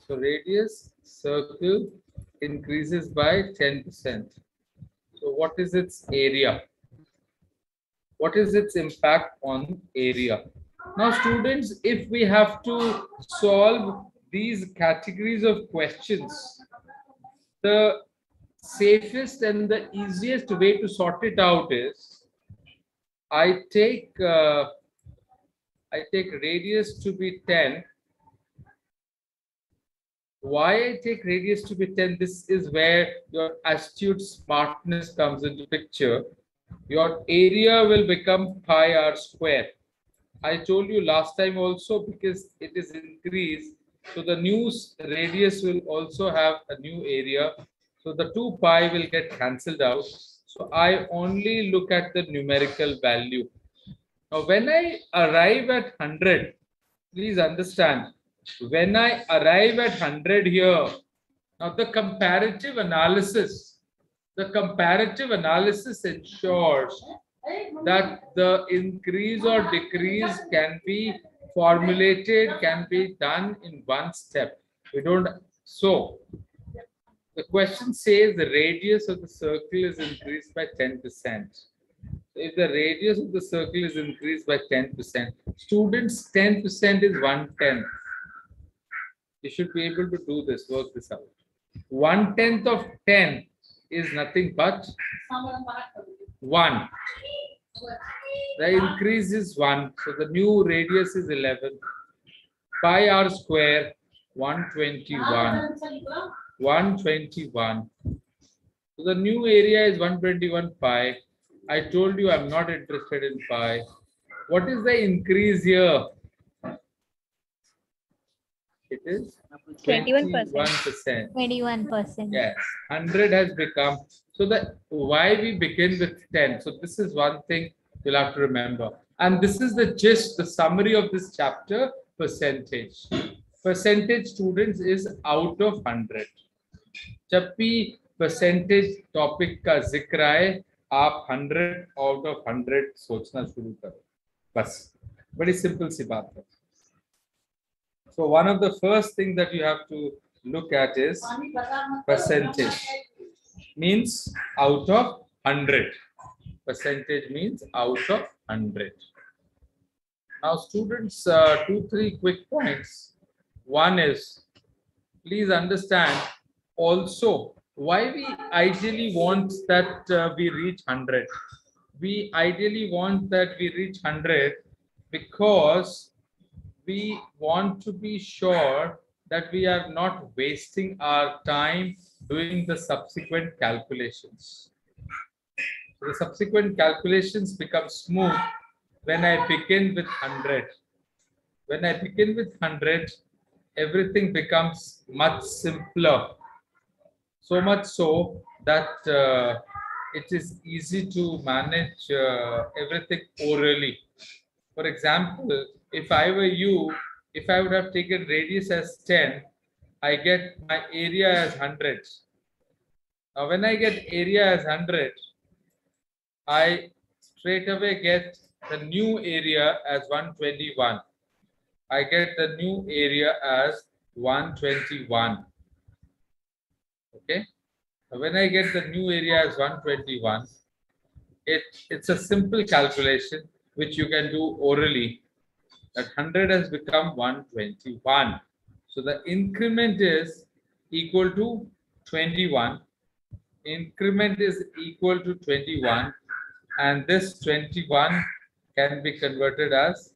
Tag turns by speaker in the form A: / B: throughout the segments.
A: So radius circle increases by 10%. So what is its area? What is its impact on area? Now students, if we have to solve these categories of questions, the safest and the easiest way to sort it out is I take radius to be 10. Why I take radius to be 10? This is where your astute smartness comes into picture. Your area will become pi r square. I told you last time also, because it is increased, so the new radius will also have a new area. So the 2 pi will get cancelled out. So I only look at the numerical value. Now when I arrive at 100, please understand, when I arrive at 100 here, now the comparative analysis ensures that the increase or decrease can be formulated, can be done in one step. We don't. So the question says the radius of the circle is increased by 10%. If the radius of the circle is increased by 10%, students, 10% is 1/10. You should be able to do this, work this out. 1/10 of 10 is nothing but 1. The increase is 1. So the new radius is 11. Pi r square, 121. 121. So the new area is 121 pi. I told you I'm not interested in pi. What is the increase here? It is 21%.
B: 21%.
A: Yes, 100 has become. So the why we begin with 10. So this is one thing you'll have to remember. And this is the gist, the summary of this chapter, percentage. Percentage, students, is out of 100. जब भी percentage topic का जिक्र आए, आप 100 out of 100 सोचना शुरू करो. बस बड़ी simple सी बात है. So one of the first things that you have to look at is percentage. Means out of 100. Percentage means out of 100. Now students, 2-3 quick points. One is, please understand also why we ideally want that we reach 100. We ideally want that we reach 100 because we want to be sure that we are not wasting our time doing the subsequent calculations. So the subsequent calculations become smooth when I begin with 100. When I begin with 100, everything becomes much simpler. So much so that it is easy to manage everything orally. For example, if I were you, if I would have taken radius as 10, I get my area as 100. Now, when I get area as 100, I straight away get the new area as 121. I get the new area as 121. Okay. When I get the new area as 121, it's a simple calculation which you can do orally. That 100 has become 121. So the increment is equal to 21. Increment is equal to 21, and this 21 can be converted as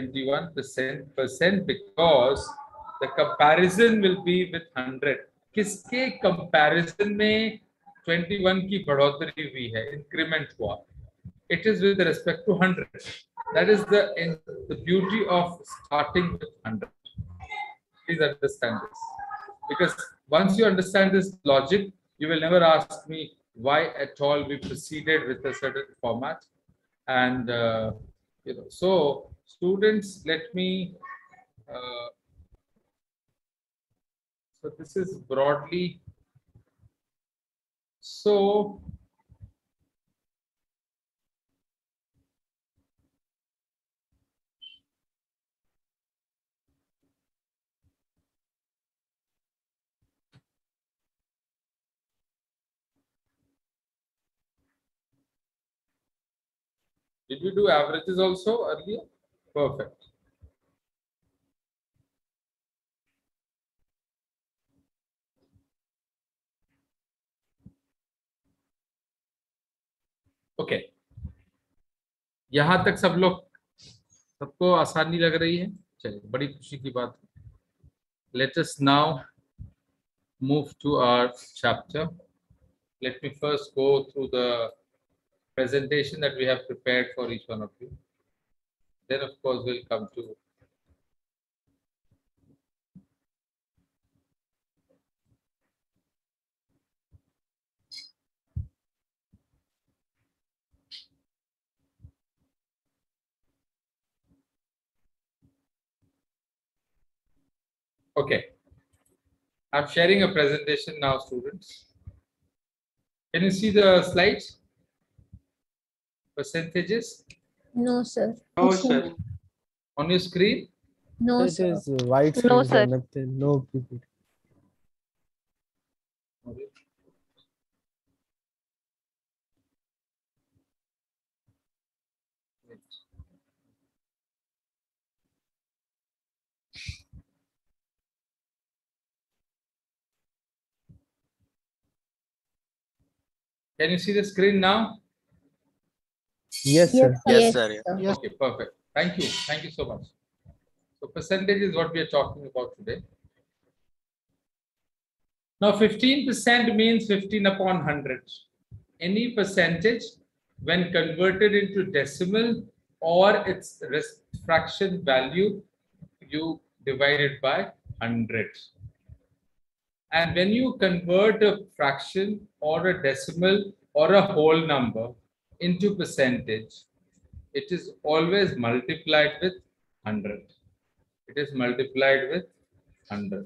A: 21% because the comparison will be with 100. किसके comparison में 21 की बढ़ोतरी हुई है, increment हुआ? It is with respect to 100. That is the beauty of starting with 100. Please understand this, because once you understand this logic, you will never ask me why at all we proceeded with a certain format. And so students, let me. So this is broadly. So Did we do averages also earlier? Perfect. Okay. यहाँ तक सब लोग सबको आसानी लग रही है? चलिए, बड़ी खुशी की बात है. Let us now move to our chapter. Let me first go through the presentation that we have prepared for each one of you. Then, of course, we'll come to okay. I'm sharing a presentation now, students. Can you see the slides? Percentages
B: No, sir.
C: No, sir.
A: on your screen?
B: No,
D: It
B: sir.
D: is white
B: No,
D: screen,
B: sir.
D: nothing, no PPT.
A: Can you see the screen now?
D: Yes, sir.
C: Yes, sir.
B: Yes.
A: Okay, perfect. Thank you. Thank you so much. So percentage is what we are talking about today. Now 15% means 15 upon 100. Any percentage when converted into decimal or its fraction value, you divide it by 100. And when you convert a fraction or a decimal or a whole number into percentage, it is always multiplied with 100. It is multiplied with 100.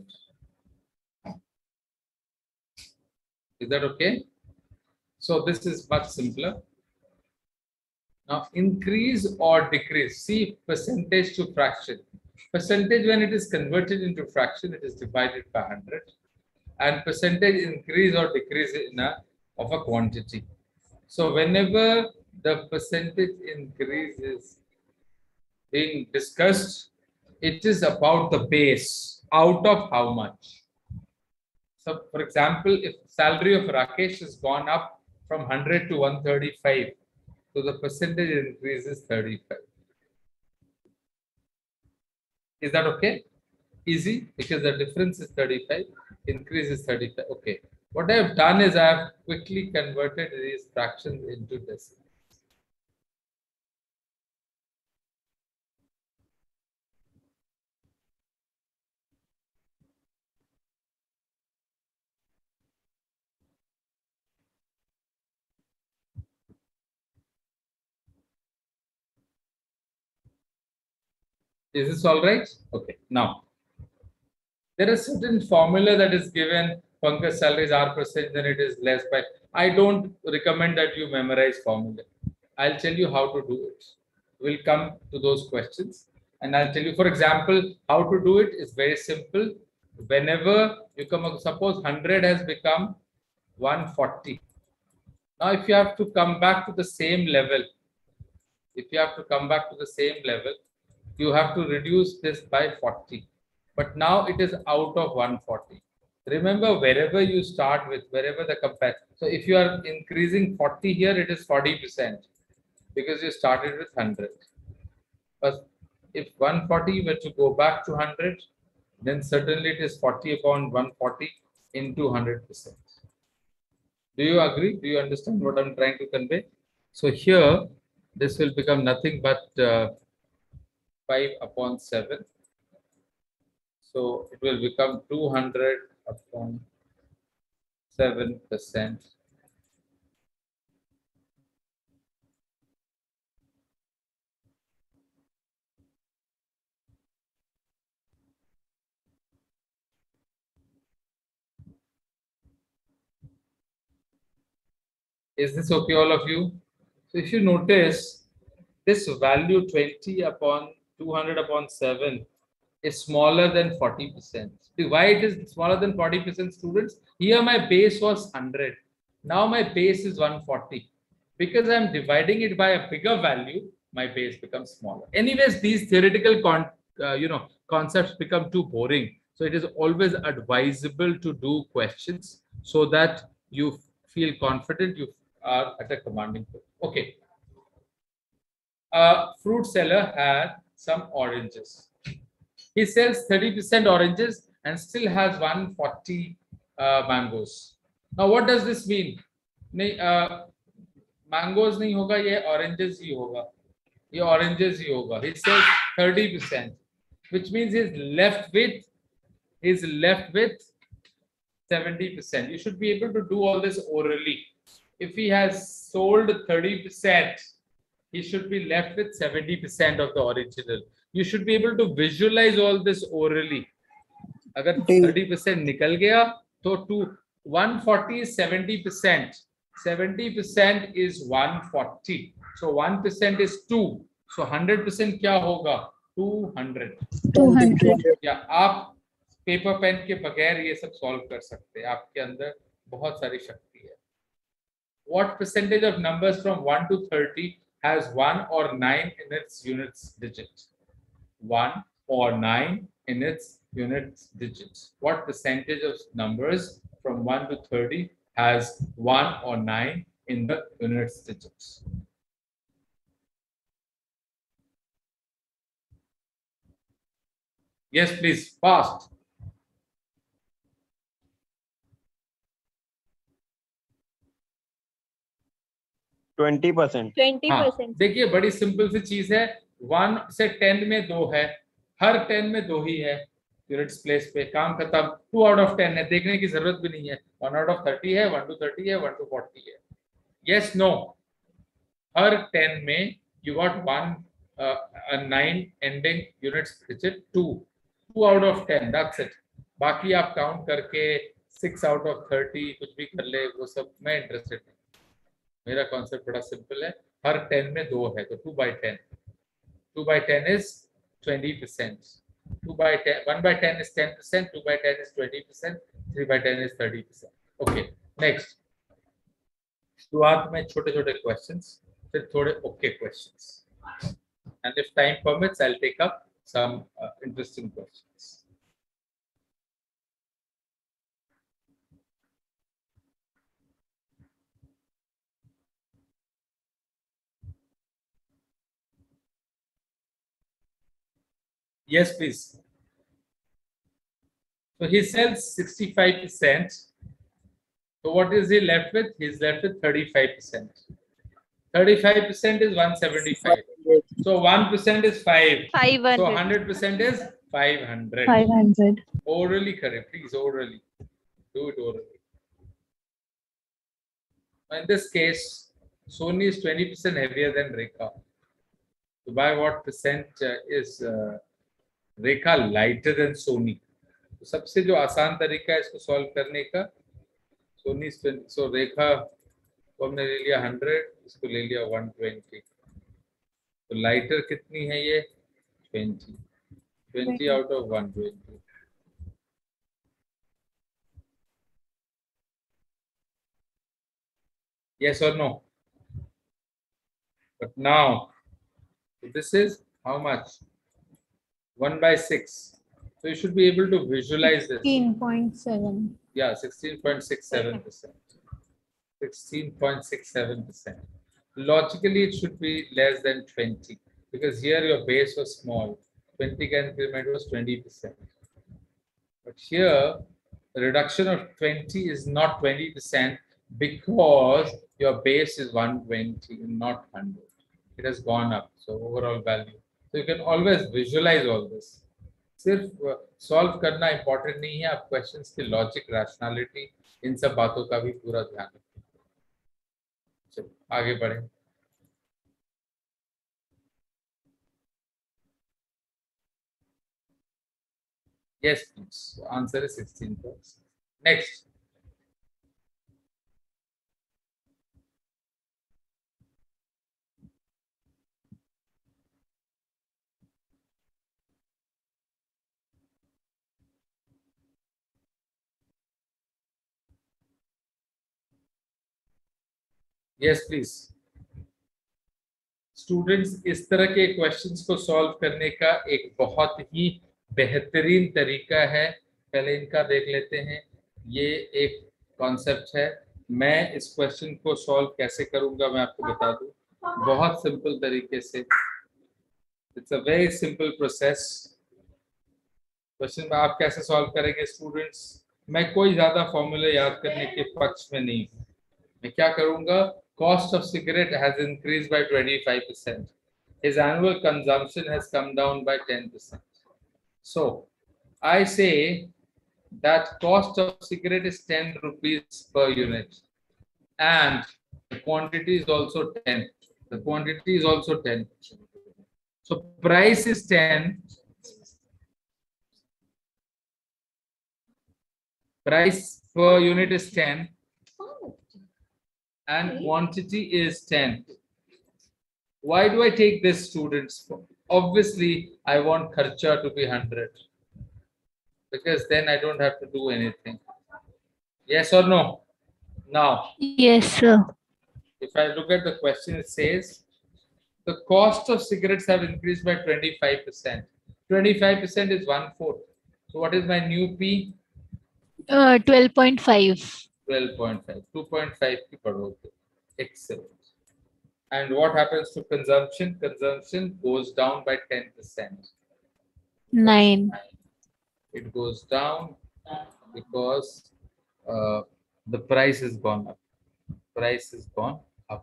A: Is that okay? So this is much simpler. Now increase or decrease. See percentage to fraction. Percentage when it is converted into fraction, it is divided by 100. And percentage increase or decrease of a quantity. So whenever the percentage increase is being discussed, it is about the base, out of how much. So for example, if salary of Rakesh has gone up from 100 to 135, so the percentage increase is 35. Is that okay? Easy, because the difference is 35, increase is 35. Okay. What I have done is I have quickly converted these fractions into decimals. Is this all right? Okay. Now, there is certain formula that is given. Pankaj salaries are percent, then it is less by. I don't recommend that you memorize formula. I'll tell you how to do it. We'll come to those questions, and I'll tell you, for example, how to do it is very simple. Whenever you come, suppose 100 has become 140. Now, if you have to come back to the same level, you have to reduce this by 40. But now it is out of 140. Remember, wherever you start with, wherever the compare. So if you are increasing 40 here, it is 40% because you started with 100. But if 140 were to go back to 100, then certainly it is 40 upon 140 into 100%. Do you agree? Do you understand what I'm trying to convey? So here, this will become nothing but 5 upon 7. So it will become 200 upon 7%. Is this okay, all of you? So if you notice, this value 20 upon 200 upon 7 is smaller than 40%. Why it is smaller than 40%, students? Here my base was 100. Now my base is 140. Because I'm dividing it by a bigger value, my base becomes smaller. Anyways, these theoretical concepts become too boring. So it is always advisable to do questions so that you feel confident you are at a commanding point. Okay. A fruit seller had some oranges. He sells 30% oranges and still has 140 mangoes. Now, what does this mean? Mangoes नहीं होगा, ये oranges ही होगा. ये oranges ही होगा. He sells 30%, which means he's left with 70%. You should be able to do all this orally. If he has sold 30%, he should be left with 70% of the original. You should be able to visualize all this orally. अगर 30% निकल गया तो 140 is 70%. 70% is 140. So 1% is 2. So 100% क्या होगा? 200.
B: 200.
A: या आप paper pen के बगैर ये सब सॉल्व कर सकते हैं. आपके अंदर बहुत सारी शक्ति है. What percentage of numbers from 1 to 30 has 1 or 9 in its units digit? 1 or 9 in its units digits. What percentage of numbers from 1 to 30 has 1 or 9 in the units digits? Yes, please, fast.
B: हाँ,
C: 20%.
A: देखिए बड़ी simple सी चीज है. 1 से 10 में 2 है, हर 10 में 2 ही है. यूनिट्स प्लेस पे काम खत्म. 2 आउट ऑफ 10 है, देखने की जरूरत भी नहीं है. 1 आउट ऑफ 30 है, 1 to 30 है, 1 to 40 है. यस नो, हर 10 में you got 9 ending units digit 2 out of 10, that's it. बाकी आप काउंट करके 6 out of 30 कुछ भी कर ले, वो सब मैं इंटरेस्टेड नहीं. मेरा कॉन्सेप्ट बड़ा सिंपल है. हर 10 में 2 है तो 2 by 10. 2 by 10 is 20%. 2 by 10, 1 by 10 is 10%. 2 by 10 is 20%. 3 by 10 is 30%. Okay, next. शुरुआत में छोटे छोटे क्वेश्चंस, फिर थोड़े okay questions. And if time permits, I'll take up some interesting questions. Yes, please. So he sells 65%. So what is he left with? He's left with 35%. 35% is 175. So 1% is 5.
C: 500.
A: So 100% is 500.
C: 500.
A: Orally correct, please, orally. Do it orally. In this case, Sony is 20% heavier than Rekha. So by what percent is Rekha lighter than Sony? तो सबसे जो आसान तरीका है इसको solve करने का, सोनी सो रेखा को हमने ले लिया 100, इसको ले लिया 120. तो लाइटर कितनी है ये? 20 out of 120. Yes or no? But now, so this is how much? 1 by 6. So you should be able to visualize this.
C: 16.7.
A: Yeah, 16.67%. 16.67%. Logically, it should be less than 20 because here your base was small. 20 ka increment was 20%. But here, the reduction of 20 is not 20% because your base is 120, not 100. It has gone up. So overall value. So you can always visualize all this. सिर्फ solve करना important नहीं है, आप questions की logic, rationality, इन सब बातों का भी पूरा ध्यान रखें. चलो आगे बढ़े. Yes, please. Answer is 16%. Next. Yes, please. Students इस तरह के क्वेश्चंस को सॉल्व करने का एक बहुत ही बेहतरीन तरीका है। पहले इनका देख लेते हैं। ये एक कॉन्सेप्ट है। मैं इस क्वेश्चन को सॉल्व कैसे करूंगा मैं आपको बता दूं, बहुत सिंपल तरीके से। It's a very simple process. Question में आप कैसे सॉल्व करेंगे स्टूडेंट्स, मैं कोई ज्यादा फॉर्मूले याद करने के पक्ष में नहीं हूँ। मैं क्या करूंगा, cost of cigarette has increased by 25%. His annual consumption has come down by 10%. So I say that cost of cigarette is 10 rupees per unit and the quantity is also 10. The quantity is also 10. So price is 10. Price per unit is 10 and quantity is 10. Why do I take this, students? Obviously, I want kharcha to be 100 because then I don't have to do anything. Yes or no? Now,
C: Yes, sir.
A: if I look at the question, it says the cost of cigarettes have increased by 25%. 25% is 1/4. So what is my new P?
C: 12.5.
A: 12.5. 2.5 ki padhoge. Excellent. And what happens to consumption? Consumption goes down by 10%.
C: 9.
A: It goes down because the price has gone up. Price has gone up.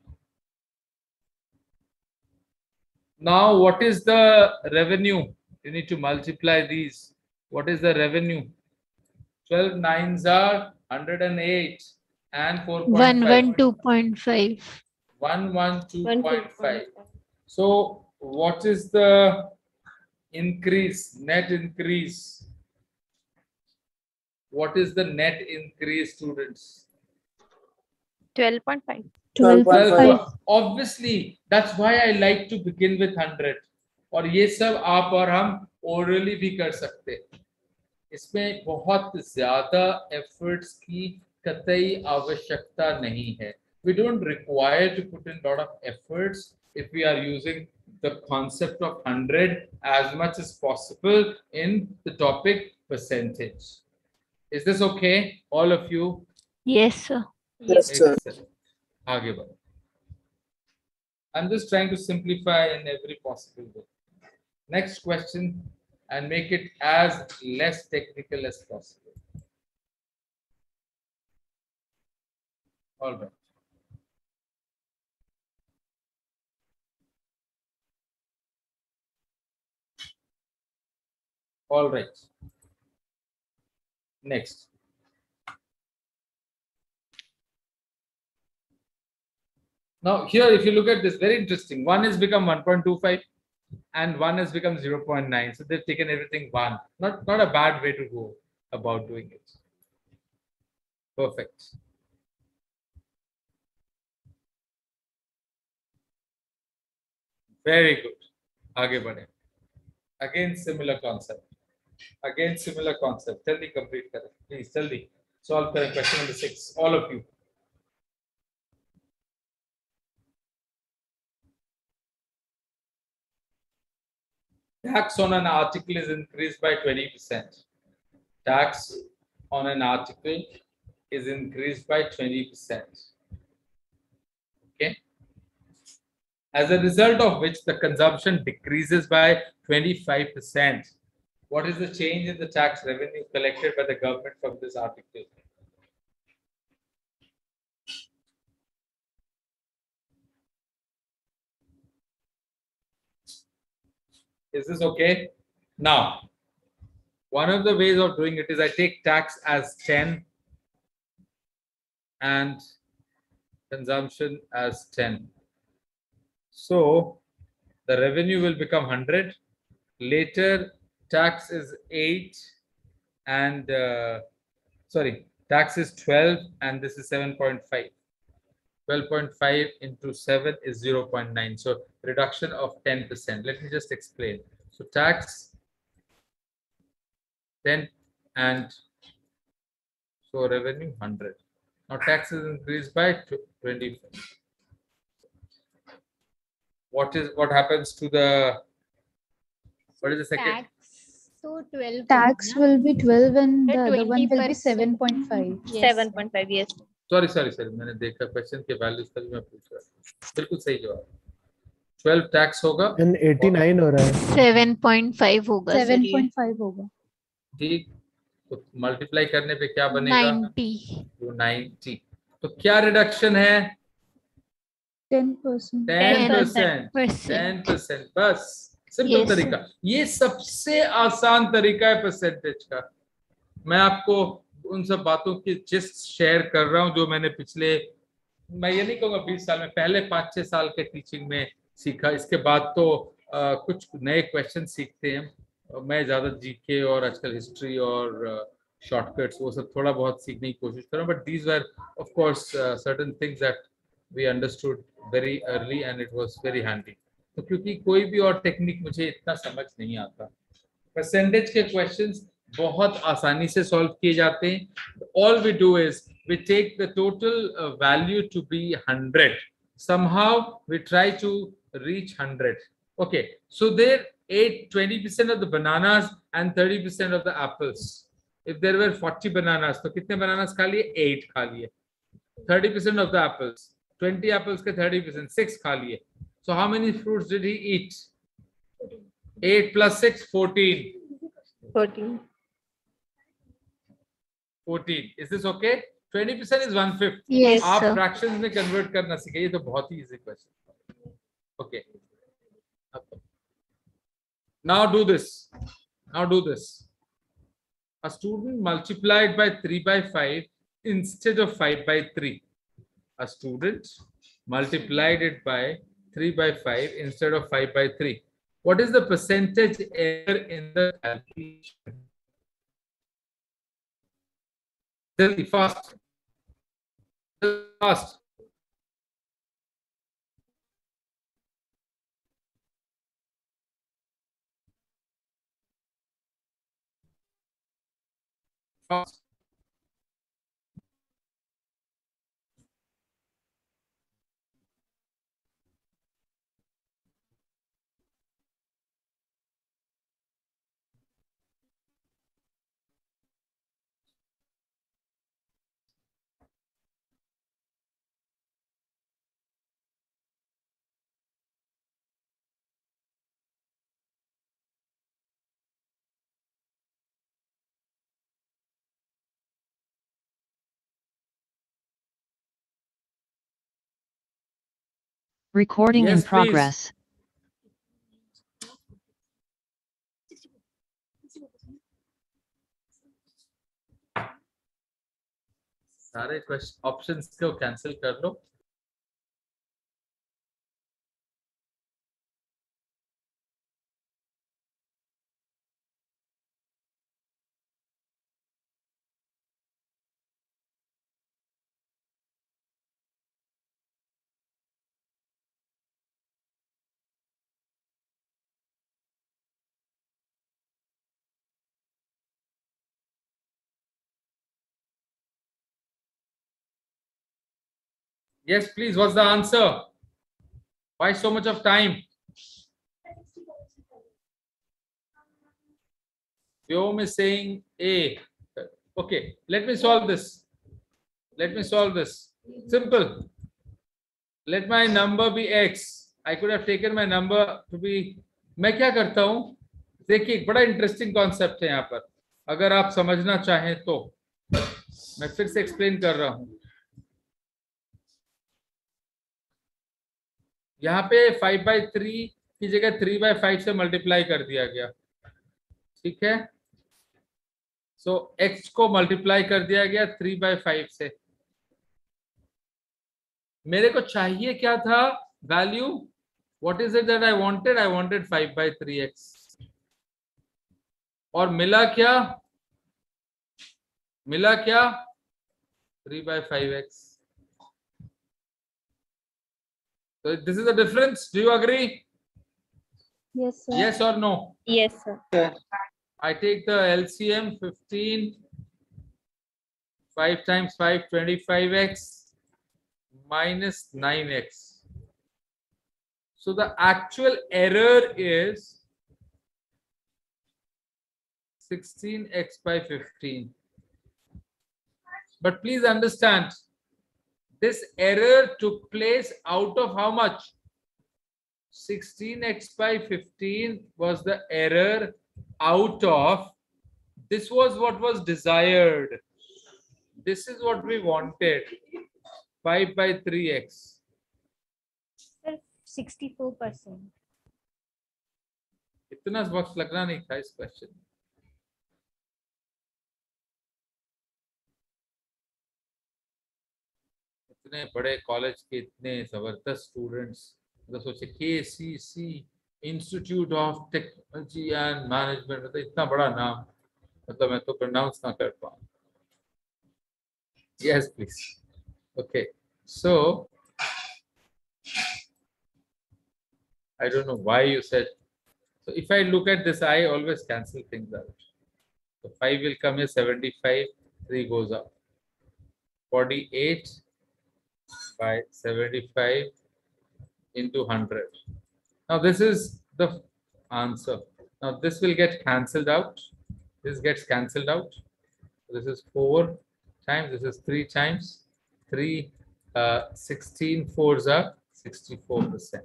A: Now, what is the revenue? You need to multiply these. What is the revenue? 12 nines are 108 and 4.5.
C: 112.5.
A: 112.5. So, what is the increase? Net increase. What is the net increase, students?
C: 12.5.
B: 12.5.
A: Obviously, that's why I like to begin with 100. और ये सब आप और हम orally भी कर सकते हैं। इसमें बहुत ज्यादा efforts की कतई आवश्यकता नहीं है। We don't require to put in a lot of efforts if we are using the concept of 100 as much as possible in the topic percentage. Is this okay, all of you?
C: Yes, sir.
B: Yes, sir.
A: Excellent. आगे बढ़ो। I'm just trying to simplify in every possible way. Next question and make it as less technical as possible. All right. All right. Next. Now here, if you look at this, very interesting. One has become 1.25 and one has become 0.9. So they've taken everything one. Not a bad way to go about doing it. Perfect. Very good. आगे बढ़े. Again, similar concept. Again, similar concept. Tell me complete करें. Please, tell me. Solve करें question number 6. All of you. Tax on an article is increased by 20%. Tax on an article is increased by 20%. Okay. As a result of which the consumption decreases by 25%. What is the change in the tax revenue collected by the government from this article? Is this okay? Now, one of the ways of doing it is I take tax as 10 and consumption as 10. So the revenue will become 100. Later, tax is 8 and tax is 12 and this is 7.5. 12.5 into 7 is 0.9. So reduction of 10%. Let me just explain. So tax 10 and so revenue 100. Now tax is increased by 20. what happens to the, what is the second?
C: Tax. So 12.
E: Tax will be 12 and the other one will be
C: 20%.
E: 7.5.
C: Yes.
F: 7.5, yes.
A: Sorry मैंने देखा question के values तभी मैं पूछ रहा हूँ। बिल्कुल सही जवाब। 12 टैक्स होगा,
D: And 89 हो रहा है।
C: 7.5 होगा सर ये।
E: 7.5 होगा.
A: ठीक, तो मल्टीप्लाई करने पे क्या बनेगा?
C: 90.
A: तो 90। तो क्या रिडक्शन है?
E: 10%.
A: 10%।
C: 10%.
A: 10%, बस सिंपल
C: Yes,
A: तरीका। ये सबसे आसान तरीका है परसेंटेज का। मैं आपको उन सब बातों की जिस्ट शेयर कर रहा हूं जो मैंने पिछले, मैं ये नहीं कहूँगा 20 साल में, पहले 5-6 साल के टीचिंग में सीखा। इसके बाद तो कुछ नए क्वेश्चन सीखते हैं। मैं ज्यादा जीके और आजकल हिस्ट्री और शॉर्टकट्स वो सब थोड़ा बहुत सीखने की कोशिश कर रहा हूँ, but these were of course certain things that we understood very early and it was very handy. तो क्योंकि कोई भी और टेक्निक मुझे इतना समझ नहीं आता, परसेंटेज के क्वेश्चंस बहुत आसानी से सॉल्व किए जाते हैं। All we do is we take the total value to be 100, somehow we try to reach 100. Okay, so there 20% of the bananas and 30% of the apples. If there were 40 bananas, तो कितने bananas खा लिए? 8 खा लिए। 30% of the apples, 20 apples के 30%, 6 खा लिए। So how many fruits did he eat? 8 plus 6, 14.
F: 14.
A: 14. Is this okay? 20% is 1/5.
C: Yes,
A: आप
C: sir.
A: fractions में convert करना सीखे, ये तो बहुत ही easy question. Okay. Now do this. Now do this. A student multiplied by 3/5 instead of 5/3. A student multiplied it by 3/5 instead of 5/3. What is the percentage error in the calculation? Jaldi, fast. Fast. Fast.
G: Recording in
A: Yes, please.
G: progress.
A: सारे question options को cancel कर लो। Yes, please. What's the answer? Why so much of time? Vyom is saying A. Okay, let me solve this. Let me solve this. Simple. Let my number be X. I could have taken my number to be. मैं क्या करता हूं? देखिए, बड़ा interesting concept है यहाँ पर। अगर आप समझना चाहें तो मैं फिर से एक्सप्लेन कर रहा हूं। यहाँ पे 5/3 की जगह 3/5 से मल्टीप्लाई कर दिया गया, ठीक है। सो x को मल्टीप्लाई कर दिया गया 3/5 से। मेरे को चाहिए क्या था? Value. What is it that I wanted? I wanted 5/3x। और मिला क्या? मिला क्या? 3/5x. So this is the difference. Do you agree?
E: Yes, sir.
A: Yes or no?
F: Yes, sir.
A: I take the LCM 15. 5 times 5, 25x minus 9x. So the actual error is 16x by 15. But please understand, this error took place out of how much? 16x by 15 was the error out of, this was what was desired. This is what we wanted, 5 by 3x.
C: 64%.
A: इतना वक्त लगना नहीं था इस question में. इतने बड़े college के इतने जबरदस्त स्टूडेंट्स, मतलब सोचे KCC institute of technology and management, मतलब इतना बड़ा नाम, मतलब मैं तो प्रोनाउंस ना कर पाऊँ. Yes, please. Okay, so I don't know why you said. So if I look at this, I always cancel things out. So 5 will come here, 75, 3 goes up. 48 by 75 into 100. Now this is the answer. Now this will get cancelled out. This gets cancelled out. This is 4 times, this is 3 times. 3, 16 4s are 64%.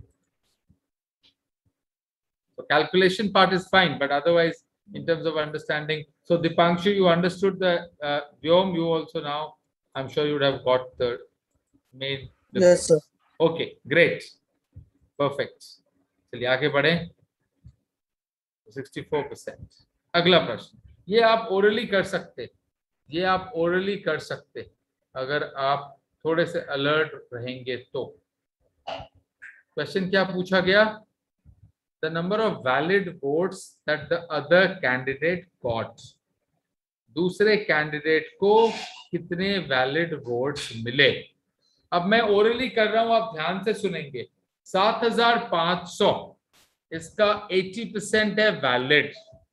A: So calculation part is fine, but otherwise, in terms of understanding, so Dipanshu, you understood the Vyom, you also now, I'm sure you would have got the main difference.
B: Yes, sir.
A: Okay, great, perfect. चलिए आगे बढ़े. 64%. अगला प्रश्न, ये आप orally कर सकते, ये आप ओरली कर सकते अगर आप थोड़े से अलर्ट रहेंगे तो. क्वेश्चन क्या पूछा गया? The number of valid votes that the other candidate got. दूसरे कैंडिडेट को कितने वैलिड वोट्स मिले. अब मैं ओरली कर रहा हूं, आप ध्यान से सुनेंगे. 7500, इसका 80% है valid.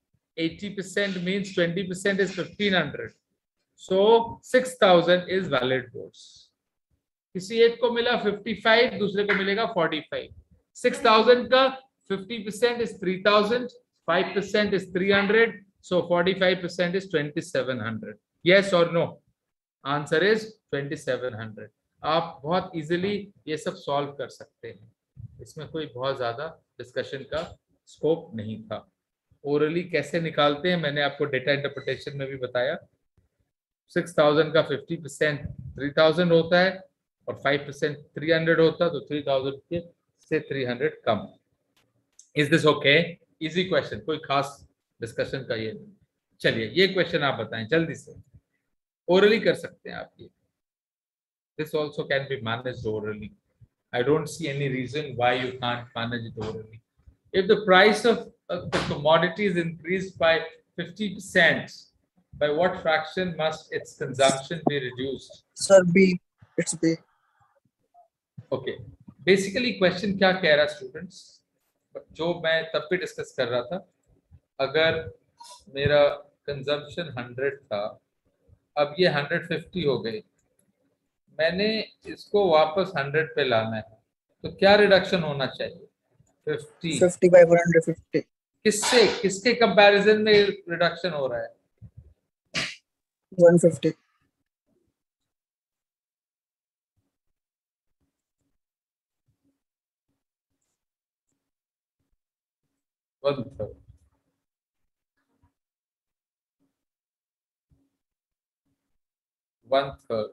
A: 80% means 20% is 1500. So 6000 is valid votes. किसी एक को मिला 55, दूसरे को मिलेगा 45. 6000 का 50% is 3000, 5% is 300, so 45% is 2700. Yes or no? Answer is 2700. आप बहुत इजीली ये सब सॉल्व कर सकते हैं, इसमें कोई बहुत ज्यादा डिस्कशन का स्कोप नहीं था. ओरली कैसे निकालते हैं मैंने आपको डेटा इंटरप्रिटेशन में भी बताया. 6000 का 50% 3000 होता है और 5% 300 होता है, तो 3000 के से 300 कम. Is this okay? Easy question, कोई खास डिस्कशन का ये नहीं. चलिए ये क्वेश्चन आप बताएं जल्दी से. ओरली कर सकते हैं आप ये. This also can be managed orally. I don't see any reason why you can't manage it orally. If the price of the commodity is increased by 50%, by what fraction must its consumption be reduced?
B: Sir, B. It's B.
A: Okay. Basically question क्या कह रहा students, जो मैं तब भी discuss कर रहा था, अगर मेरा कंजम्पशन 100 था, अब ये 150 हो गई, मैंने इसको वापस 100 पे लाना है, तो क्या रिडक्शन होना चाहिए? 50.
B: 50 by 150.
A: किससे, किसके कंपैरिजन में रिडक्शन हो रहा है?
B: 150.
A: One third. One third.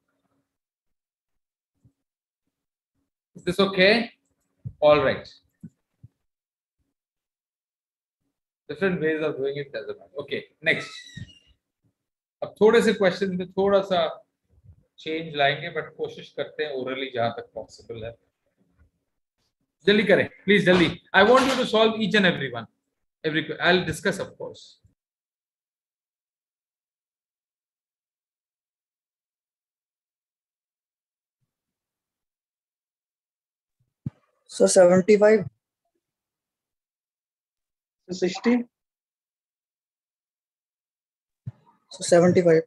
A: Is this okay? All right. Different ways of doing it doesn't matter. Okay, next. अब थोड़े से क्वेश्चन में थोड़ा सा चेंज लाएंगे, बट कोशिश करते हैं ओरली जहां तक पॉसिबल है. जल्दी करें प्लीज, जल्दी. I want you to solve each and every one. I will discuss of course.
B: So 75.
F: So 60.
B: So 75.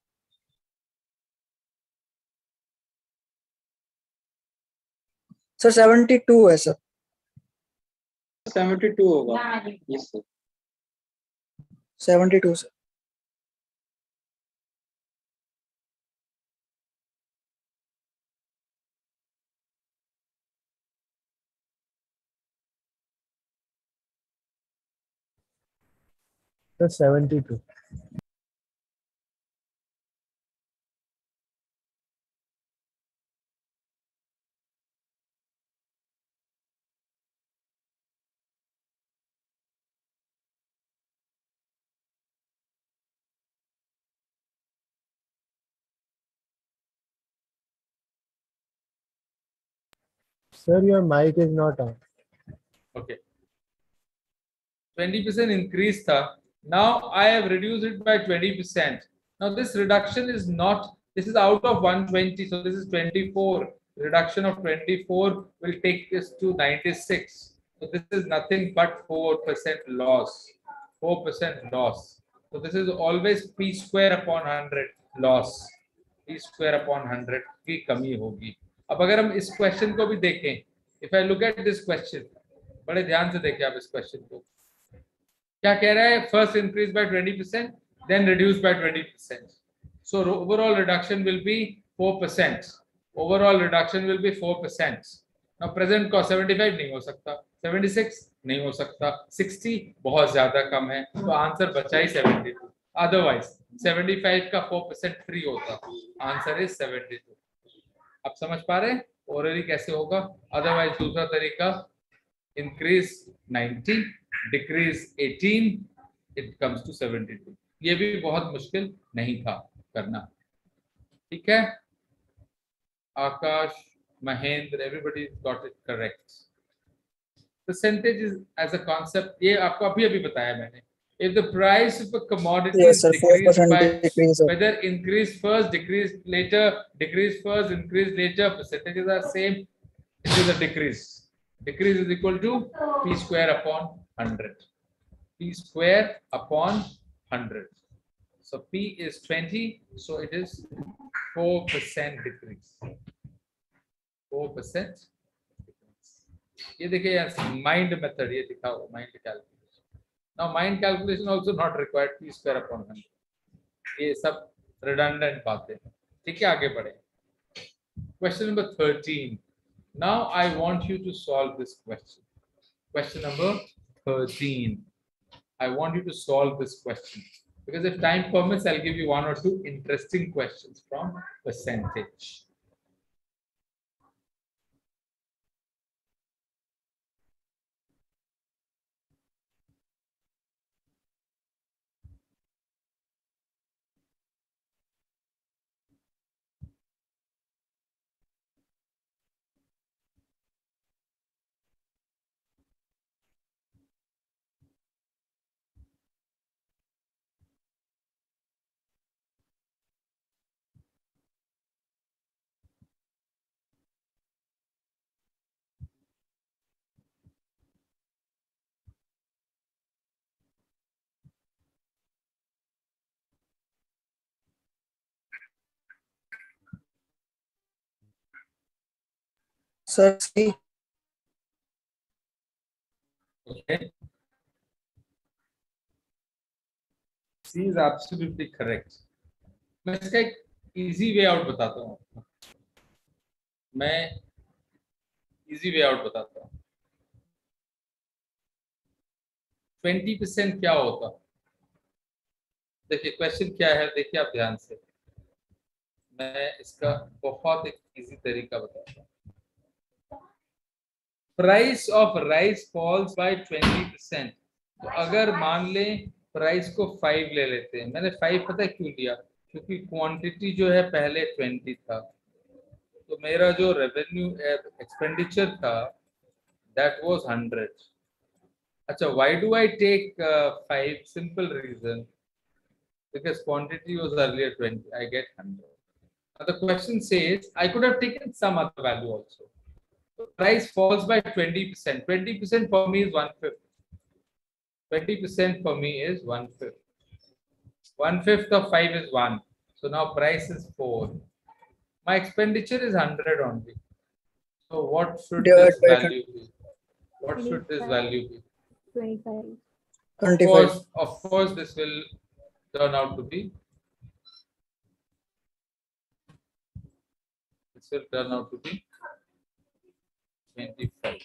B: Sir, 72 है sir.
F: 72 होगा. Yes, sir.
B: 72, sir.
D: So 72. Sir, your mic is not on.
A: Okay. 20% increase tha. Now I have reduced it by 20%. Now this reduction is not, this is out of 120, so this is 24. Reduction of 24 will take this to 96. So this is nothing but 4% loss. 4% loss. So this is always p square upon 100 loss. p square upon 100 की कमी होगी. अब अगर हम इस question को भी देखें, if I look at this question, बड़े ध्यान से देखें आप इस क्वेश्चन को. क्या कह रहा है? First increase by 20%, then reduce by 20%. So overall reduction will be 4%. Overall reduction will be 4%. Now present cost 75 नहीं हो सकता, 76 नहीं हो सकता, 60 बहुत ज्यादा कम है, तो आंसर बचा ही 72. Otherwise 75 का 4% फ्री होता, आंसर इज 72. आप समझ पा रहे हैं ओरली कैसे होगा? अदरवाइज दूसरा तरीका, increase 90, decrease 18, it comes to 72. ये भी बहुत मुश्किल नहीं था करना. ठीक है? आकाश, Mahendra, everybody got it correct. Percentage is as a concept, ये आपको अभी बताया मैंने. If the price of a commodity
B: Yes,
A: is
B: sir.
A: decreased
B: 4%
A: by,
B: decrease, sir.
A: whether increase first, decrease later, decrease first, increase later, percentages are same, it is a decrease. Decrease is equal to p square upon 100. P square upon 100. So p is 20, so it is 4% decrease. 4% decrease. ये देखिए यार, mind method ये दिखा हुआ, mind calculation. Now mind calculation also not required, p square upon 100. ये सब redundant बातें. ठीक है, आगे बढ़े. Question number 13. Now I want you to solve this question. Question number 13. I want you to solve this question. Because if time permits, I'll give you one or two interesting questions from percentage.
B: Sir, C.
A: Okay. C is absolutely correct. मैं इसका एक easy way out बताता हूँ. मैं easy way out बताता हूँ. 20% क्या होता? देखिए क्वेश्चन क्या है, देखिए आप ध्यान से. मैं इसका बहुत एक इजी तरीका बताता हूँ. Price of rice falls by 20%. तो अगर मान लें प्राइस को 5 ले लेते हैं. मैंने 5 पता है क्यों लिया? क्योंकि क्वांटिटी जो है पहले 20 था, तो मेरा जो रेवेन्यू एक्सपेंडिचर था दैट वाज 100. अच्छा, why do I take 5? Simple reason, because quantity was earlier 20, I get 100. Now the question says I could have taken some other value also. So price falls by 20%. 20% for me is 1/5. 20% for me is 1/5. 1/5 of 5 is 1. So now price is 4. My expenditure is 100 only. So what should
B: Divide
A: this
B: by
A: value be? What should this value be?
C: 25.
B: 25.
A: Of course, this will turn out to be. This will turn out to be 25.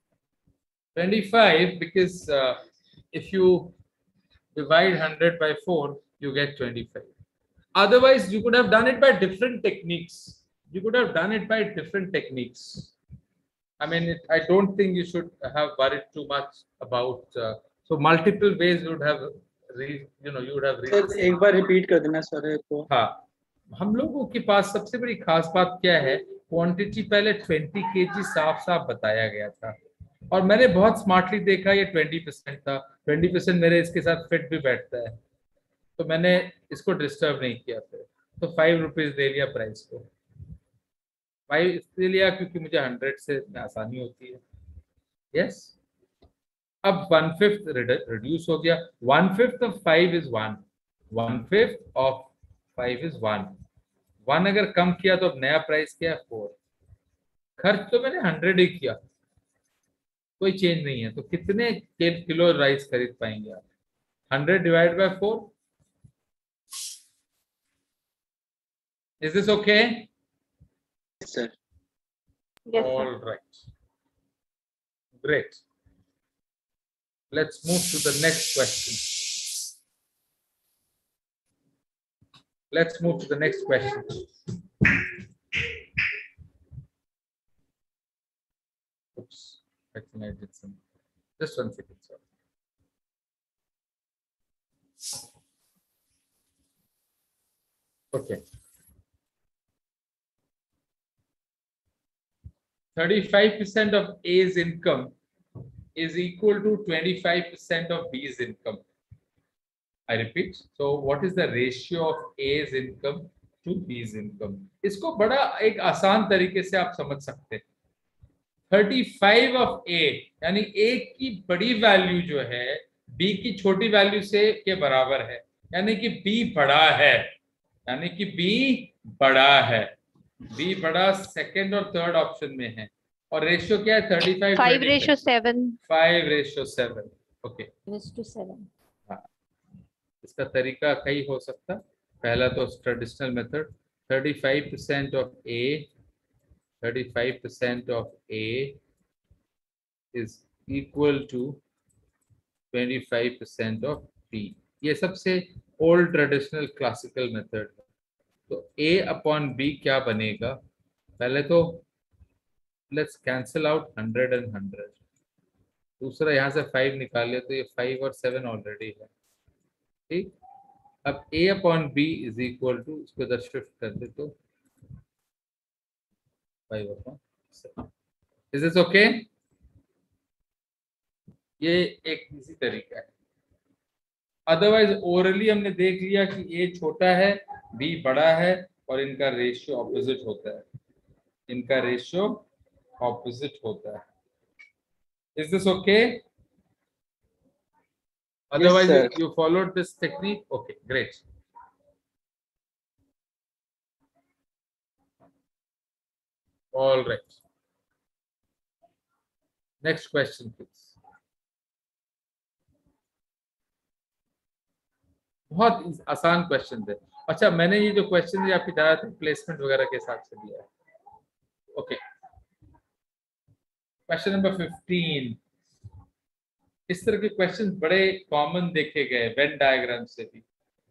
A: 25 because if you divide 100 by 4, you get 25. Otherwise, you could have done it by different techniques. You could have done it by different techniques. I mean, I don't think you should have worried too much about. So multiple ways you would have, you would have.
F: Sir एक बार repeat कर देना sir को.
A: हाँ, हम लोगों के पास सबसे बड़ी खास बात क्या है, क्वांटिटी पहले 20 kg साफ साफ बताया गया था और मैंने बहुत स्मार्टली देखा ये 20% था. 20% मेरे इसके साथ फिट भी बैठता है, तो मैंने इसको डिस्टर्ब नहीं किया. फिर तो 5 रुपीज दे लिया प्राइस को. 5 इसलिए लिया क्योंकि मुझे 100 से आसानी होती है. यस, अब 1/5 रिड्यूस हो गया. 1/5 ऑफ 5 इज 1. 1/5 of 5 is 1. 1 अगर कम किया तो अब नया प्राइस क्या है? 4. खर्च तो मैंने 100 ही किया, कोई चेंज नहीं है. तो कितने किलो राइस खरीद पाएंगे आप? 100 divide by 4. Is this okay?
F: Yes, sir.
C: Yes, sir.
A: All right. Great. Let's move to the next question. Let's move to the next question. Oops, I think I did some. Just 1 second, sir. Okay. 35% of A's income is equal to 25% of B's income. I repeat. So, what is the ratio of A's income to B's income? इसको बड़ा एक आसान तरीके से आप समझ सकते हैं. 35 of A यानी A की बड़ी वैल्यू जो है B की छोटी वैल्यू से के बराबर है, यानी कि B बड़ा है, यानी कि B बड़ा है. B बड़ा सेकंड और थर्ड ऑप्शन में है. और रेशियो क्या है? 35
C: 5:7.
A: 5:7. ओके,
E: 5:7.
A: इसका तरीका कई हो सकता. पहला तो traditional method, 35% of A, 35% of A is equal to 25% of B. ये सबसे ओल्ड ट्रेडिशनल क्लासिकल मेथड है. तो A अपॉन B क्या बनेगा? पहले तो लेट्स कैंसिल आउट 100 and 100. दूसरा यहाँ से 5 निकाले तो ये 5 और 7 ऑलरेडी है. ठीक. अब A upon B is equal to, इसको इधर शिफ्ट कर दे तो 5 अपॉन 7. Is this okay? ये एक इजी तरीका है. अदरवाइज ओरली हमने देख लिया कि A छोटा है, B बड़ा है और इनका रेशियो ऑपोजिट होता है. इनका रेशियो ऑपोजिट होता है. Is this okay? Otherwise,
F: sir.
A: you followed this technique. Okay, great. All right. Next question, please. बहुत आसान क्वेश्चन थे. अच्छा, मैंने ये जो क्वेश्चन आपकी ज्यादातर प्लेसमेंट वगैरह के हिसाब से दिया है. Okay, question number 15. इस तरह के क्वेश्चन बड़े कॉमन देखे गए वेन डायग्राम से भी.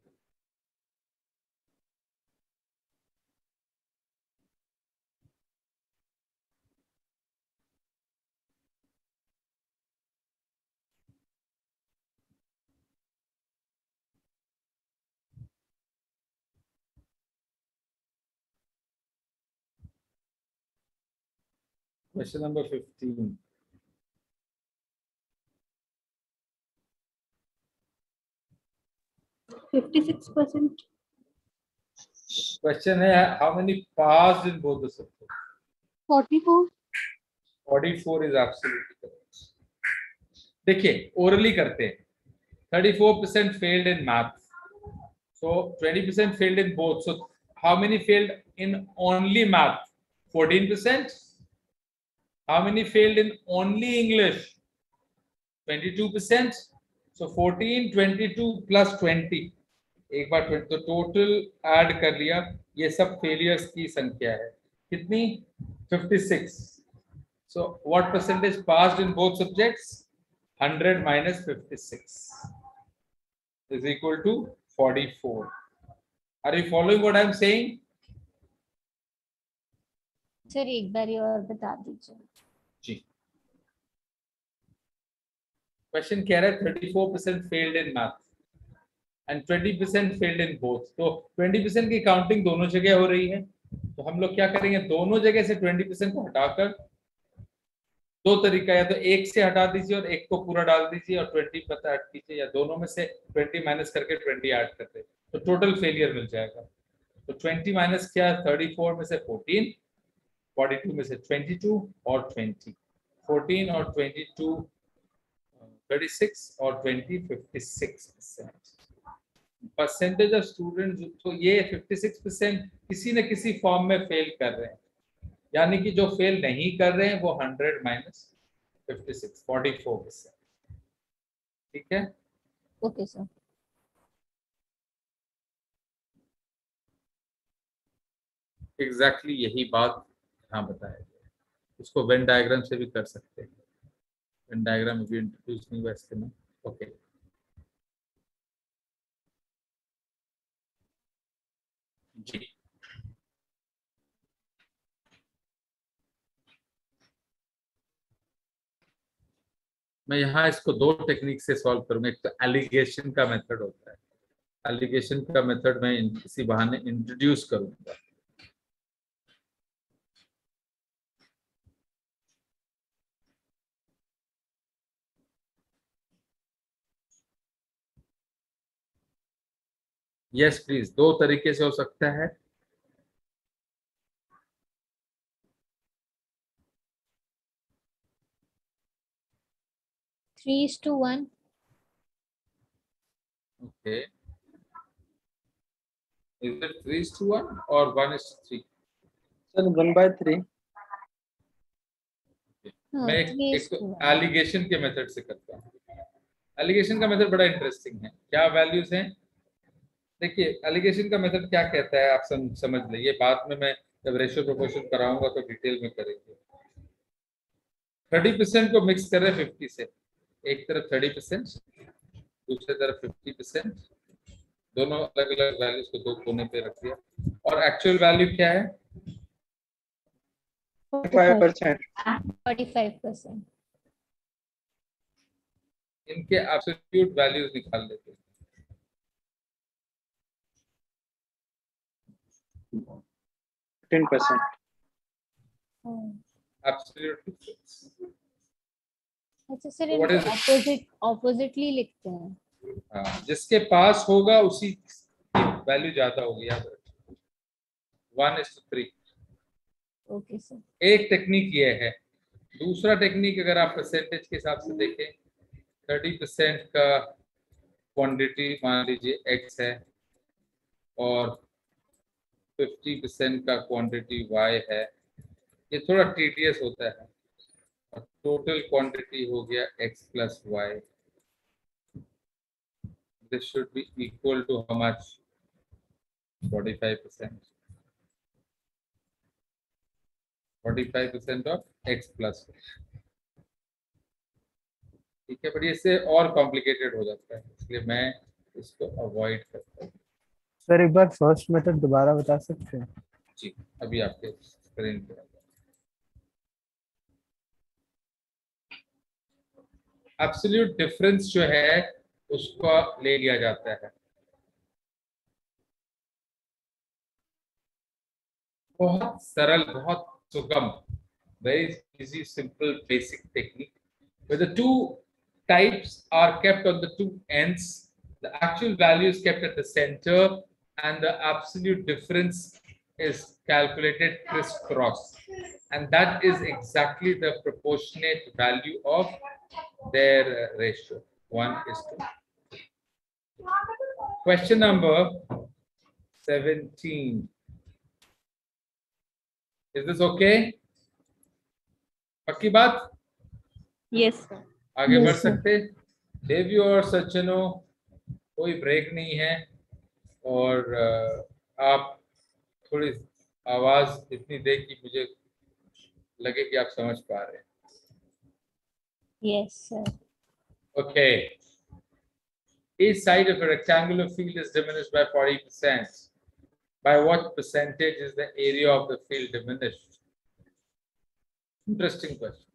A: Question number 15. Question है, how many passed in both the subjects?
E: 44.
A: 44 is absolutely correct. देखिए, orally करते हैं. 34% failed in math. So 20% failed in both. So how many failed in only math? 14%. How many failed in only English? 22%. So 14, 22 plus 20. एक बार 20 तो total add कर लिया, ये सब failures की संख्या है कितनी? 56. So what percentage passed in both subjects? 100 minus 56 is equal to 44. Are you following what I am saying?
E: Sir एक बार और बता दीजिए।
A: जी, क्वेश्चन कह रहा है 34% failed in math and 20% failed in both. तो 20% की काउंटिंग दोनों जगह हो रही है, तो हम लोग क्या करेंगे, दोनों जगह से 20% को हटाकर, दो तरीका, या तो एक से हटा दीजिए और एक को पूरा डाल दीजिए और 20 पता ऐड कीजिए, या दोनों में से 20 माइनस करके 20 ऐड कर दे, तो टोटल फेलियर मिल जाएगा। तो 20 माइनस क्या है, 34 में से 14, 42 में से 22 और 20, 14 और 22 36 और 20 56%। परसेंटेज ऑफ स्टूडेंट्स, तो ये 56% किसी न किसी फॉर्म में फेल कर रहे हैं, यानी कि जो फेल नहीं कर रहे हैं वो 100 माइनस 56 44%। ठीक है,
E: ओके सर।
A: एग्जैक्टली यही बात यहाँ बताया गया। उसको वेन डायग्राम से भी कर सकते हैं, वेन डायग्राम भी इंट्रोड्यूस नहीं हुआ इसके में। ओके, जी मैं यहाँ इसको दो टेक्निक से सॉल्व करूंगा। एक तो एलिगेशन का मेथड होता है, एलिगेशन का मेथड मैं किसी बहाने इंट्रोड्यूस करूंगा। यस प्लीज, दो तरीके से हो सकता है।
E: 3:1।
A: ओके, इज इट 3:1 और 1:3?
F: सर 1/3।
A: मैं एक एलिगेशन के मेथड से करता हूँ। एलिगेशन का मेथड बड़ा इंटरेस्टिंग है। क्या वैल्यूज हैं, देखिए एलिगेशन का मेथड क्या कहता है, आप समझ लीजिए। बाद में मैं जब रेशियो प्रोपोर्शन कराऊंगा तो डिटेल में करेंगे। 30% को मिक्स कर रहे हैं 50 से, एक तरफ 30%, दूसरी तरफ 50%, दोनों अलग अलग वैल्यूज को दो कोने पे रख दिया, और एक्चुअल वैल्यू क्या है,
F: 45%।
E: 45%।
A: इनके एब्सोल्यूट वैल्यूज निकाल लेते हैं।
F: 10%।
A: Absolute difference.
E: अच्छा सर,
A: What
E: इनको
A: is it?
E: ऑपोजिटली लिखते हैं।
A: हाँ, जिसके पास होगा उसी की वैल्यू ज्यादा होगी, याद रखिए। 1:3।
E: Okay sir.
A: एक टेक्निक ये है। दूसरा टेक्निक अगर आप परसेंटेज के हिसाब से देखें, 30% का क्वांटिटी मान लीजिए x है और 50% का क्वांटिटी y है, ये थोड़ा टीडियस होता है, और टोटल क्वांटिटी हो गया x plus y। This should be equal to how much? 45%. 45% of x plus y। ठीक है, पर इससे और कॉम्प्लिकेटेड हो जाता है, इसलिए मैं इसको अवॉइड करता हूँ।
D: सर एक बार फर्स्ट मेथड दोबारा बता सकते हैं?
A: जी, अभी आपके स्क्रीन पे एब्सोल्यूट डिफरेंस जो है उसको ले लिया जाता है। बहुत सरल, बहुत सुगम, very easy, simple, basic technique, where the two types are kept on the two ends, the actual value is kept at the center, and the absolute difference is calculated crisscross, and that is exactly the proportionate value of their ratio, 1:2. Question number 17. Is this okay? पक्की बात?
C: Yes, sir.
A: आगे
C: Yes,
A: बढ़
C: sir.
A: सकते? देवी और सज्जनों, कोई break नहीं है और आप थोड़ी आवाज इतनी दे कि मुझे लगे कि आप समझ पा रहे हैं.
E: Yes, sir.
A: Okay. Each side of a rectangular field is diminished by 40%. By what percentage is the area of the field diminished? Interesting question.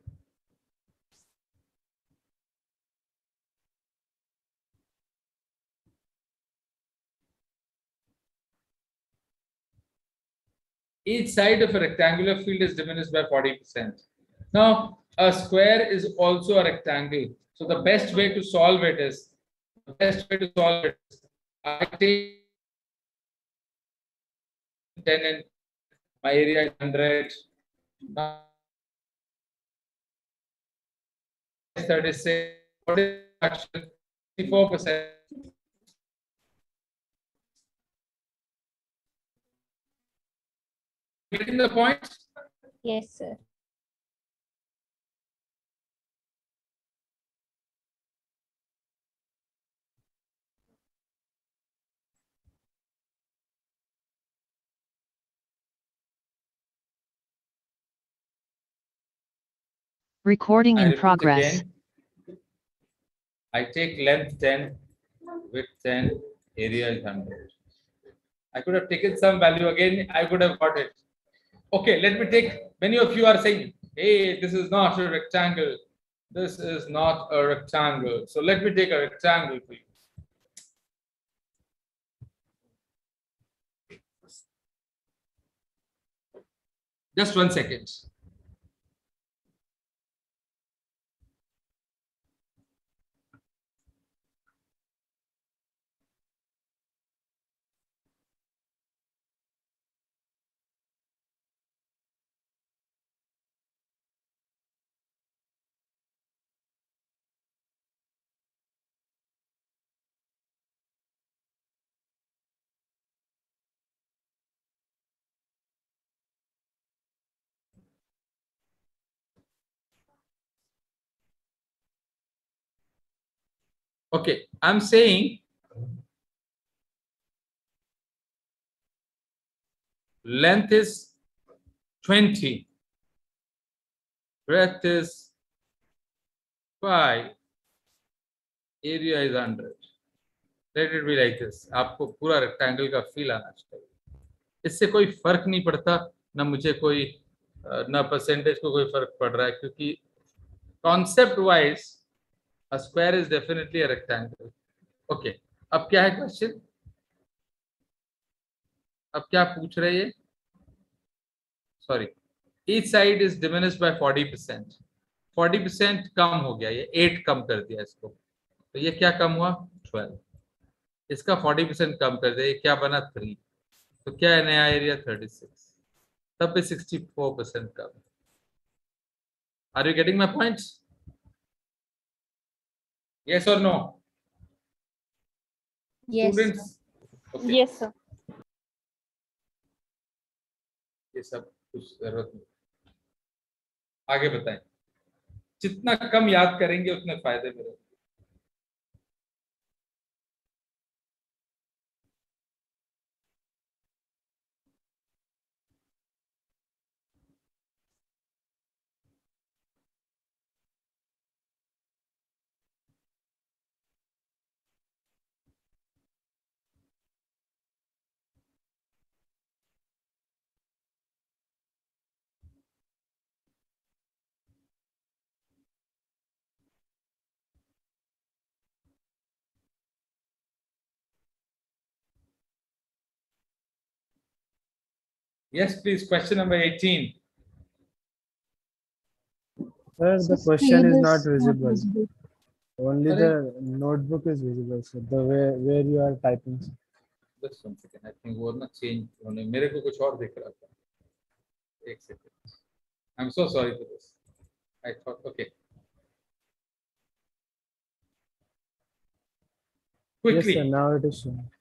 A: Each side of a rectangular field is diminished by 40%. Now, a square is also a rectangle. So the best way to solve it is, I take 10 and my area is 100. Now, 36. What is fraction? 64%. Getting the point?
E: Yes, sir.
G: Recording
A: I
G: in
A: repeat
G: progress.
A: again. I take length 10, width 10, area is 100. I could have taken some value again, I could have got it. Okay, let me take, many of you are saying, hey, this is not a rectangle. This is not a rectangle. So let me take a rectangle for you. Just 1 second. Okay, I'm saying length is 20, breadth is 5, area is 100. Let it be like this. आपको पूरा rectangle का feel आना चाहिए. इससे कोई फर्क नहीं पड़ता, ना मुझे कोई ना परसेंटेज को कोई फर्क पड़ रहा है, क्योंकि concept wise a square is definitely a rectangle. Okay, अब क्या है क्वेश्चन? अब क्या पूछ रहे हैं? Sorry, each side is diminished by 40%. 40% कम हो गया, ये 8 कम कर दिया इसको, तो ये क्या कम हुआ? 12. इसका 40% कम कर दिया, ये क्या बना? 3. तो क्या है नया एरिया? 36. तब भी 64% कम. Are you getting my point? Yes or no?
E: Yes, sir.
A: Students? Okay.
C: Yes, sir.
A: ये सब कुछ जरूरत नहीं. आगे बताएं. जितना कम याद करेंगे उतने फायदे मेरे. Yes, please. Question number 18.
D: Sir, the
C: So
D: question
C: screen
D: is not
C: is not
D: visible.
C: visible.
D: Only
A: Sorry?
D: the notebook is visible, sir. The where you are typing. Sir.
A: Just 1 second. I think वो ना change होने, मेरे को कुछ और दिख रहा था. एक second. I'm so sorry for this. I thought, okay.
D: Yes, sir.
A: Quickly.
D: Now it is shown.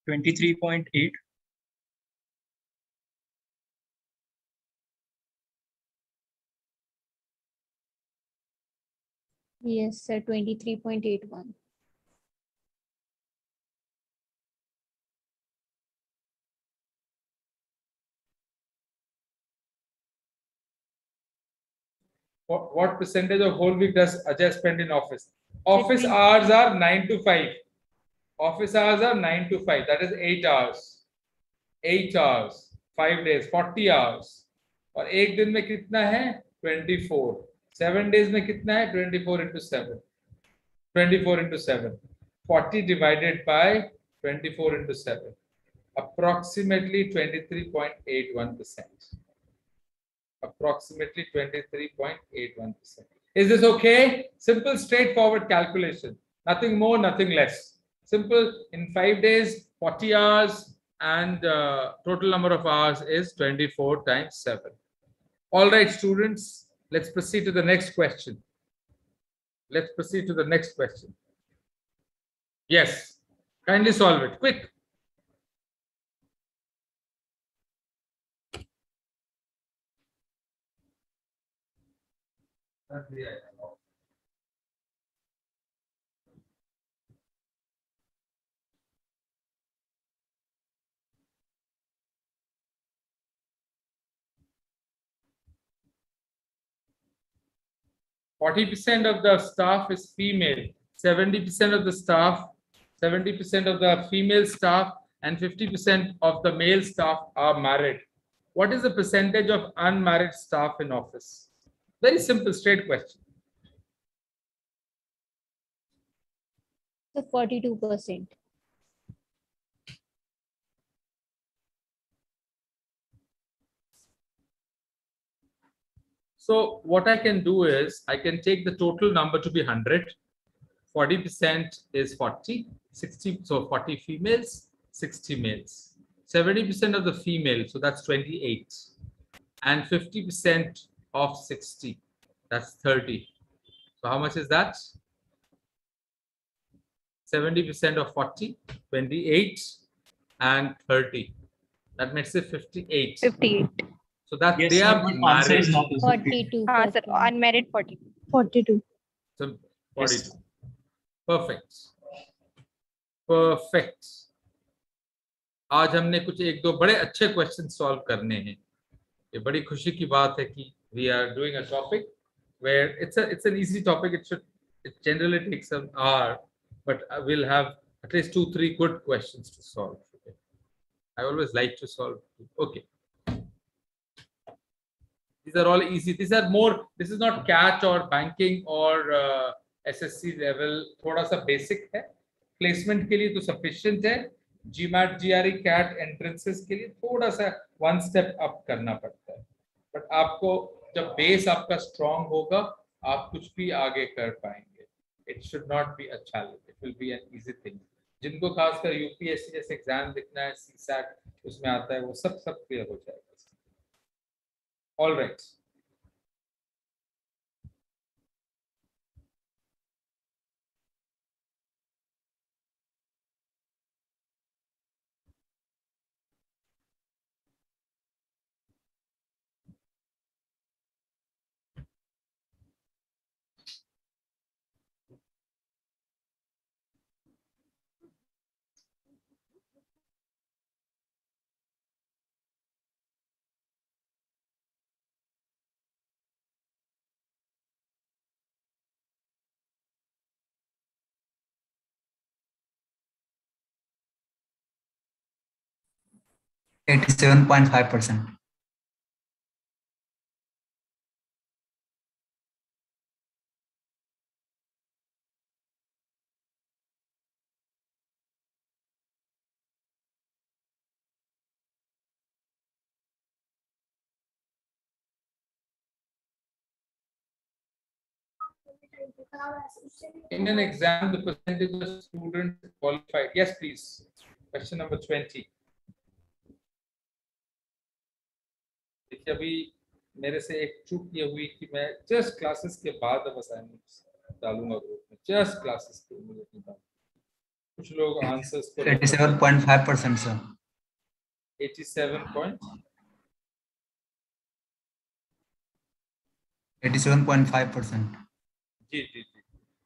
G: 23.8.
E: Yes, sir. 23.81.
A: What percentage of whole week does Ajay spend in office? Office
E: Between-
A: hours are 9 to 5. Office hours are 9 to 5. That is 8 hours. 8 hours. 5 days. 40 hours. और एक दिन में कितना है? 24. 7 days में कितना है? 24 into 7. 24 into 7. 40 divided by 24 into 7. Approximately 23.81%. Approximately 23.81%. Is this okay? Simple, straightforward calculation. Nothing more, nothing less. Simple. In 5 days, 40 hours, and total number of hours is 24 times 7. All right, students, let's proceed to the next question. Let's proceed to the next question. Yes, kindly solve it. Quick. Yeah. 40% of the staff is female, 70% of the staff, 70% of the female staff, and 50% of the male staff are married. What is the percentage of unmarried staff in office? Very simple, straight question.
E: So 42%.
A: So what I can do is I can take the total number to be 100. 40% is 40, 60, so 40 females, 60 males. 70% of the female, so that's 28. And 50% of 60, that's 30. So how much is that? 70% of 40, 28, and 30. That makes it 58.
C: 58.
A: So that
G: Yes,
A: they
G: sir,
A: are
G: but answer
A: married.
G: is not the
E: 42%.
C: Sir, unmarried 40.
D: 42.
A: So
G: Yes.
A: 42. Perfect. Perfect. आज हमने कुछ एक दो बड़े अच्छे question solve करने हैं. ये बड़ी खुशी की बात है कि we are doing a topic where it's an easy topic. It generally takes an hour, but we'll have at least 2-3 good questions to solve. I always like to solve. Okay. These are all easy. These are more. This is not CAT or banking or SSC level. थोड़ा सा basic है. Placement के लिए तो sufficient है. GMAT, GRE, CAT entrances के लिए थोड़ा सा one step up करना पड़ता है. But आपको जब base आपका strong होगा, आप कुछ भी आगे कर पाएंगे. It should not be a challenge. It will be an easy thing. जिनको खासकर UPSC जैसे एग्जाम लिखना है, CSAT उसमें आता है, वो सब क्लियर हो जाएगा. All right.
H: %87.5%.
A: In an exam, the percentage of students qualified. Yes, please. Question number 20. देखिए अभी मेरे से एक चूक ये हुई कि मैं जस्ट क्लासेस के बाद अब असाइनमेंट्स डालूंगा ग्रुप में. जस्ट क्लासेस के बाद. कुछ लोग आंसर्स को
G: 87.5% sir.
A: 87 पॉइंट
G: 87.5%.
A: जी जी जी।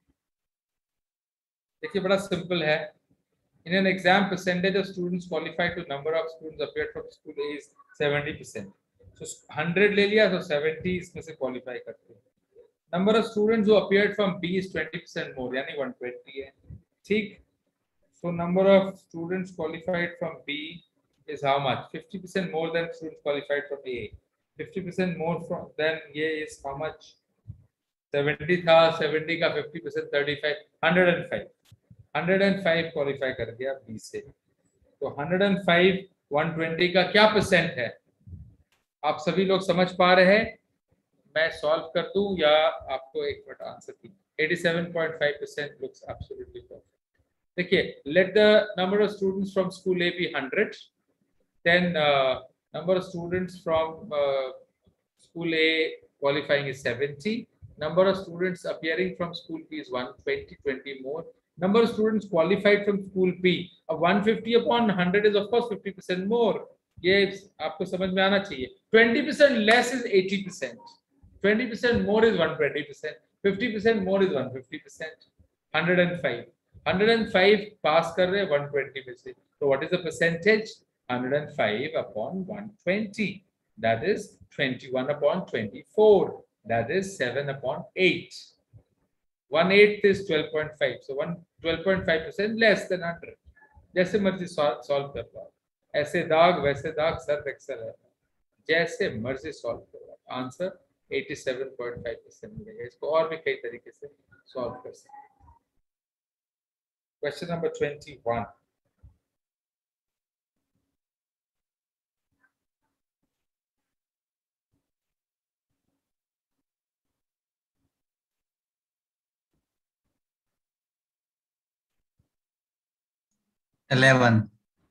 A: देखिए बड़ा सिंपल है। In an exam, percentage of students qualified to number of students appeared from school A is 70%. So 100 ले लिया तो 70 इसमें से qualify करते हैं. Number of students who appeared from B is 20% more, यानी 120 है. ठीक. So number of students qualified from B is how much? 50% more than students qualified from A. 50% more from than A is how much? 70 था, 70 का 50% 35, 105. 105 qualify कर गया B से। तो 105 120 का क्या परसेंट है? आप सभी लोग समझ पा रहे हैं? मैं सॉल्व कर दूं या आपको एक मिनट आंसर की? 87.5% looks absolutely perfect. देखिए, let the number of students from school A be 100, then number of students from school A qualifying is 70, number of students appearing from school B is 120, 20 more, number of students qualified from school B, 150 upon 100 is of course 50% more. ये आपको समझ में आना चाहिए. 20% less is 80%, 20% more is 120%, 50% more is 150%. 105 पास कर रहे 120 में से. So what is the percentage? 105 upon 120, that is 21 upon 24, that is 7 upon 8. 1/8 is 12.5, so 12.5% less than 100. जैसे मर्जी सॉल्व कर पाओ, ऐसे दाग वैसे दाग, सर्फ एक्सेल है, जैसे मर्जी सॉल्व करो, आंसर 87.5% मिलेगा. इसको और भी कई तरीके से सॉल्व कर सकते हैं. Question number 21.
G: Eleven.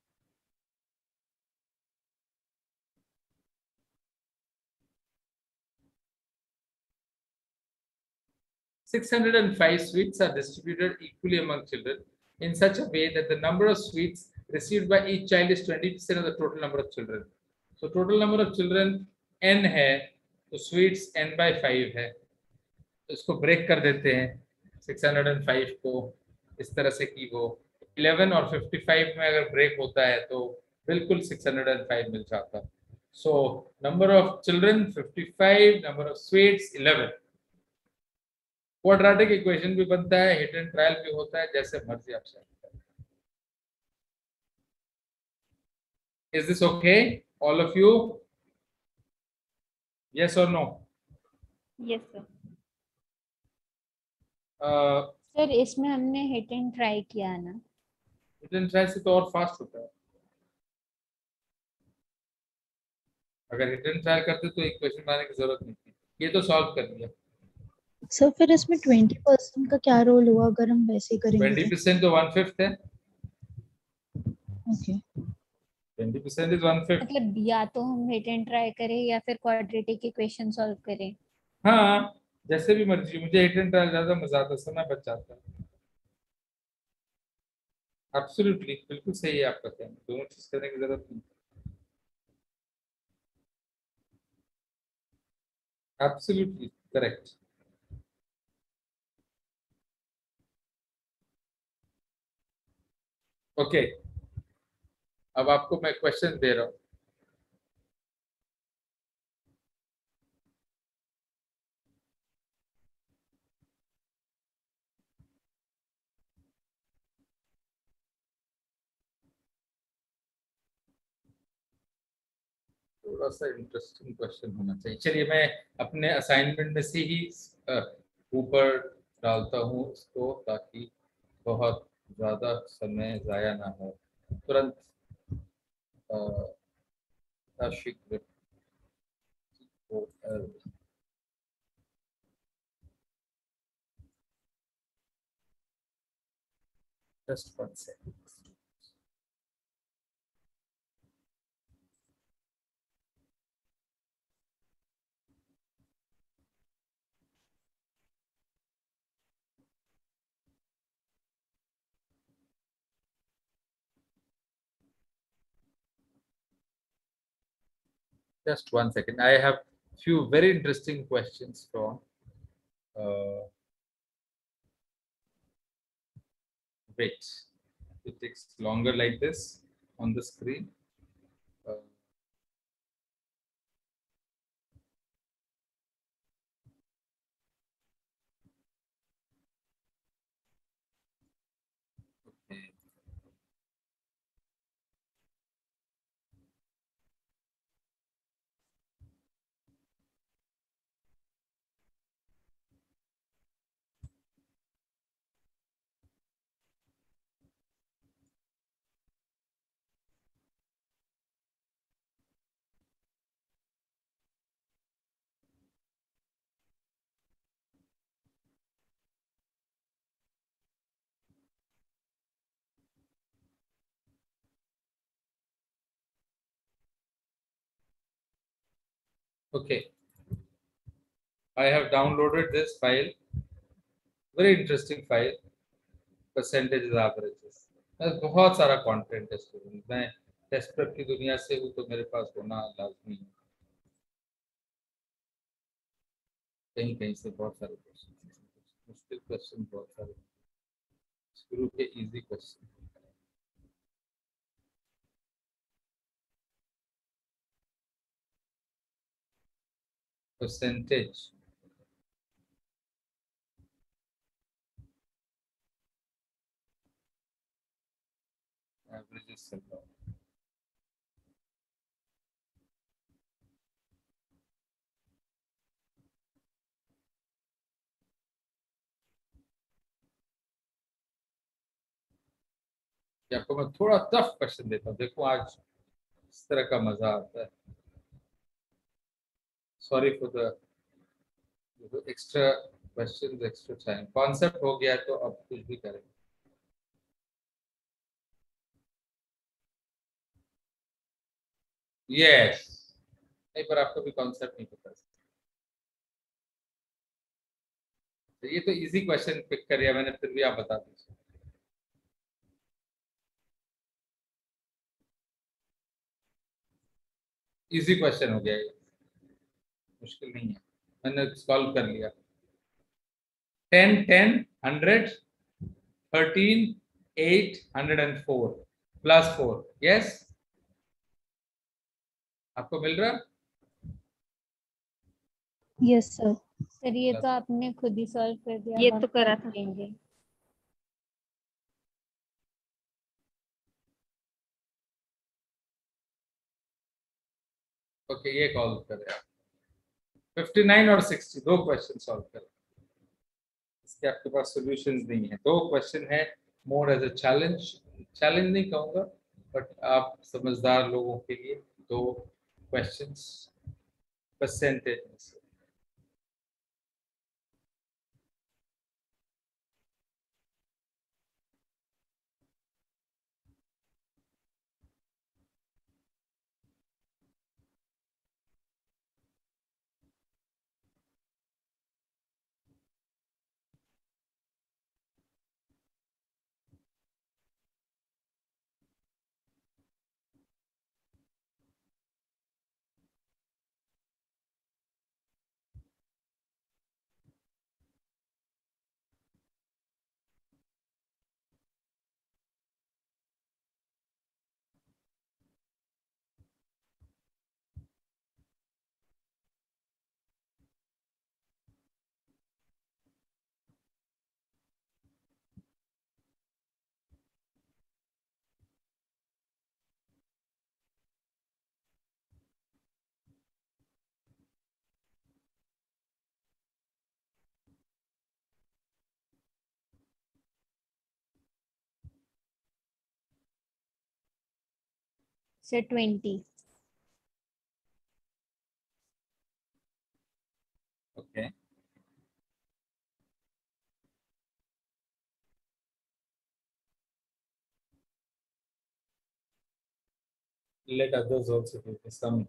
A: 605 sweets are distributed equally among children in such a way that the number of sweets received by each child is 20% of the total number of children. So total number of children n है, तो sweets n by 5 है. तो इसको break कर देते हैं 605 को इस तरह से कि वो 11 और 55 में अगर ब्रेक होता है तो बिल्कुल 605 मिल जाता. So number of children 55, number of sweets 11. Quadratic equation भी बनता है, हिट एंड ट्रायल भी होता है, जैसे मर्जी आप सेट करें. Is this okay all of you? Yes or no?
C: Yes, sir.
E: Sir इसमें हमने हिट एंड ट्राई किया ना.
A: हिट एंड ट्रायल से तो और फास्ट होता है. अगर हिट एंड ट्रायल करते तो इक्वेशन बनाने की जरूरत नहीं थी. ये तो सॉल्व कर दिया.
H: सर फिर इसमें 20% का क्या रोल हुआ अगर हम वैसे करेंगे
A: 20% तो 1/5 है.
H: Okay
A: 20% is 1/5.
E: मतलब या तो हम हिट एंड ट्राई करें या फिर क्वाड्रेटिक इक्वेशन सॉल्व करें.
A: हाँ, जैसे भी मर्जी. मुझे हिट एंड ट्रायल ज्यादा मजा आता है, समय बच जाता है. एब्सोल्युटली बिल्कुल सही है आपका कहना. दोनों चीज करने की जरूरत नहीं. Absolutely correct. ओके, अब आपको मैं क्वेश्चन दे रहा हूं. थोड़ा सा इंटरेस्टिंग क्वेश्चन होना चाहिए. चलिए मैं अपने असाइनमेंट में से ही ऊपर डालता हूँ इसको, ताकि बहुत ज्यादा समय जाया ना हो. तुरंत शीघ्र just 1 second. Just 1 second. I have few very interesting questions from. Wait, it takes longer like this on the screen. Uh, okay. Okay, I have downloaded this file. Very interesting file. Percentages, averages. बहुत सारा content है student. मैं test prep की दुनिया से हूँ तो मेरे पास होना लाजमी है. कहीं कहीं से बहुत सारे क्वेश्चन, मुश्किल क्वेश्चन बहुत सारे, शुरू के इजी क्वेश्चन. परसेंटेज, एवरेजेस चल रहा है. आपको मैं थोड़ा टफ क्वेश्चन देता हूँ. देखो आज इस तरह का मजा आता है. Sorry for the extra question, extra time. Concept हो गया तो अब कुछ भी करेंगे. यस, नहीं पर आपको भी कॉन्सेप्ट नहीं पता. तो ये तो इजी क्वेश्चन पिक कर लिया मैंने, फिर भी आप बता दीजिए. इजी क्वेश्चन हो गया ये, मुश्किल नहीं है. मैंने सॉल्व कर लिया. 10 10 100 13 8 104 प्लस 4. यस, आपको मिल रहा.
H: Yes sir.
E: सर ये तो आपने खुद ही सॉल्व कर दिया.
C: ये
E: हम
C: तो करा
E: कर
C: था.
E: देंगे.
A: ओके, ये कॉल करें आप. 59 और 60 दो क्वेश्चन सॉल्व करें. इसके आपके पास सॉल्यूशंस नहीं है. दो क्वेश्चन है, more as a challenge. Challenge नहीं कहूंगा, बट आप समझदार लोगों के लिए दो क्वेश्चंस परसेंटेज में से.
E: Sir 20.
A: Okay, let others also do the sum.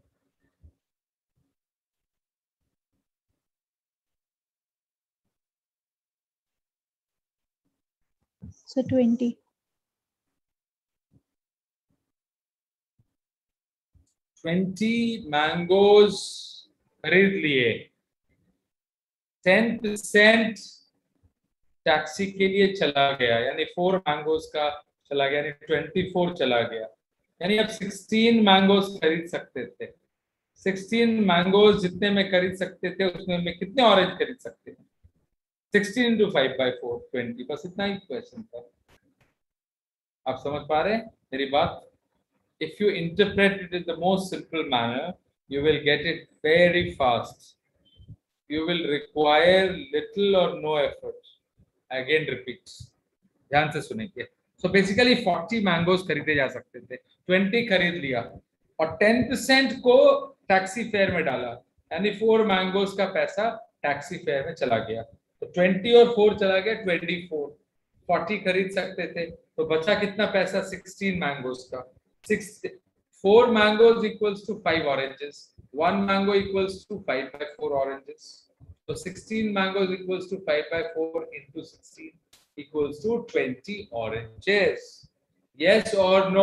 H: Sir 20।
A: 20 mangoes खरीद लिए, 10% टैक्सी के लिए चला गया, यानी 4 मैंगोज का चला गया, यानी 24 चला गया, यानी अब 16 मैंगोज खरीद सकते थे। 16 मैंगोज जितने में खरीद सकते थे उसमें मैं कितने ऑरेंज खरीद सकते हैं? 16 into 5/4 20, बस इतना ही क्वेश्चन था। आप समझ पा रहे हैं मेरी बात? If you interpret it in the most simple manner, you will get it very fast. You will require little or no effort. Again repeat. ध्यान से सुनेंगे। So basically 40 मैंगोज खरीदे जा सकते थे, 20 खरीद लिया और 10% को टैक्सी फेयर में डाला, यानी 4 मैंगोज का पैसा टैक्सी फेयर में चला गया। तो 20 और 4 चला गया 24, 40 खरीद सकते थे, तो बचा कितना पैसा? 16 मैंगोज का। 4 mangoes equals to 5 oranges. 1 mango equals to 5/4 oranges. So 16 mangoes equals to 5/4 into 16 equals to 20 oranges. Yes or no?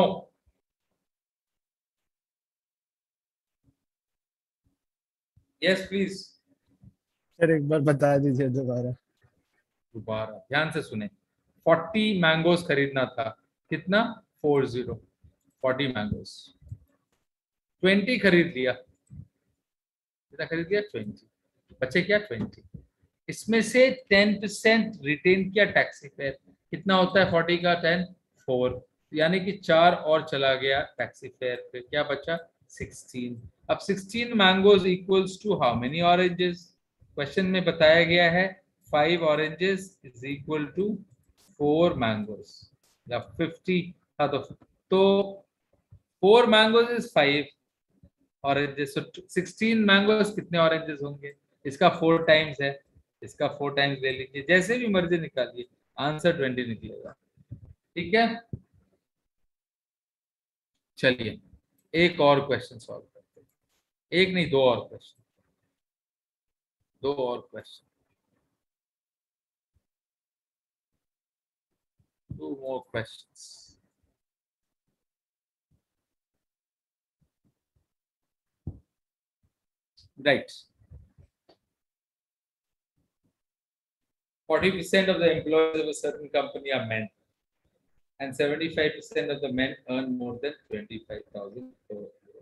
A: Yes, please.
D: Sir एक बार बता दीजिए दोबारा।
A: दोबारा ध्यान से सुने। 40 मैंगोज खरीदना था, कितना? 40 मैंगोज। 20 खरीद लिया, कितना खरीद लिया? 20, बचे क्या? 20। इसमें से 10% रिटेन किया टैक्सी फेयर, कितना होता है 40 का 10? 4, यानी कि 4 और चला गया टैक्सी फेयर पे, क्या बचा? 16। अब 16 mangoes equals to how many oranges? Question में बताया गया है 5 oranges is equal to 4 mangoes, या 50 था तो 4 mangoes is 5 oranges. So 16 mangoes कितने ऑरेंजेस होंगे? इसका 4 टाइम्स है, इसका 4 टाइम्स ले लीजिए, जैसे भी मर्जी निकालिए, आंसर 20 निकलेगा। ठीक है, चलिए एक और क्वेश्चन सॉल्व करते हैं। एक नहीं, 2 और क्वेश्चन, 2 और question, 2 more questions. Right. 40% of the employees of a certain company are men, and 75% of the men earn more than 25,000 per year.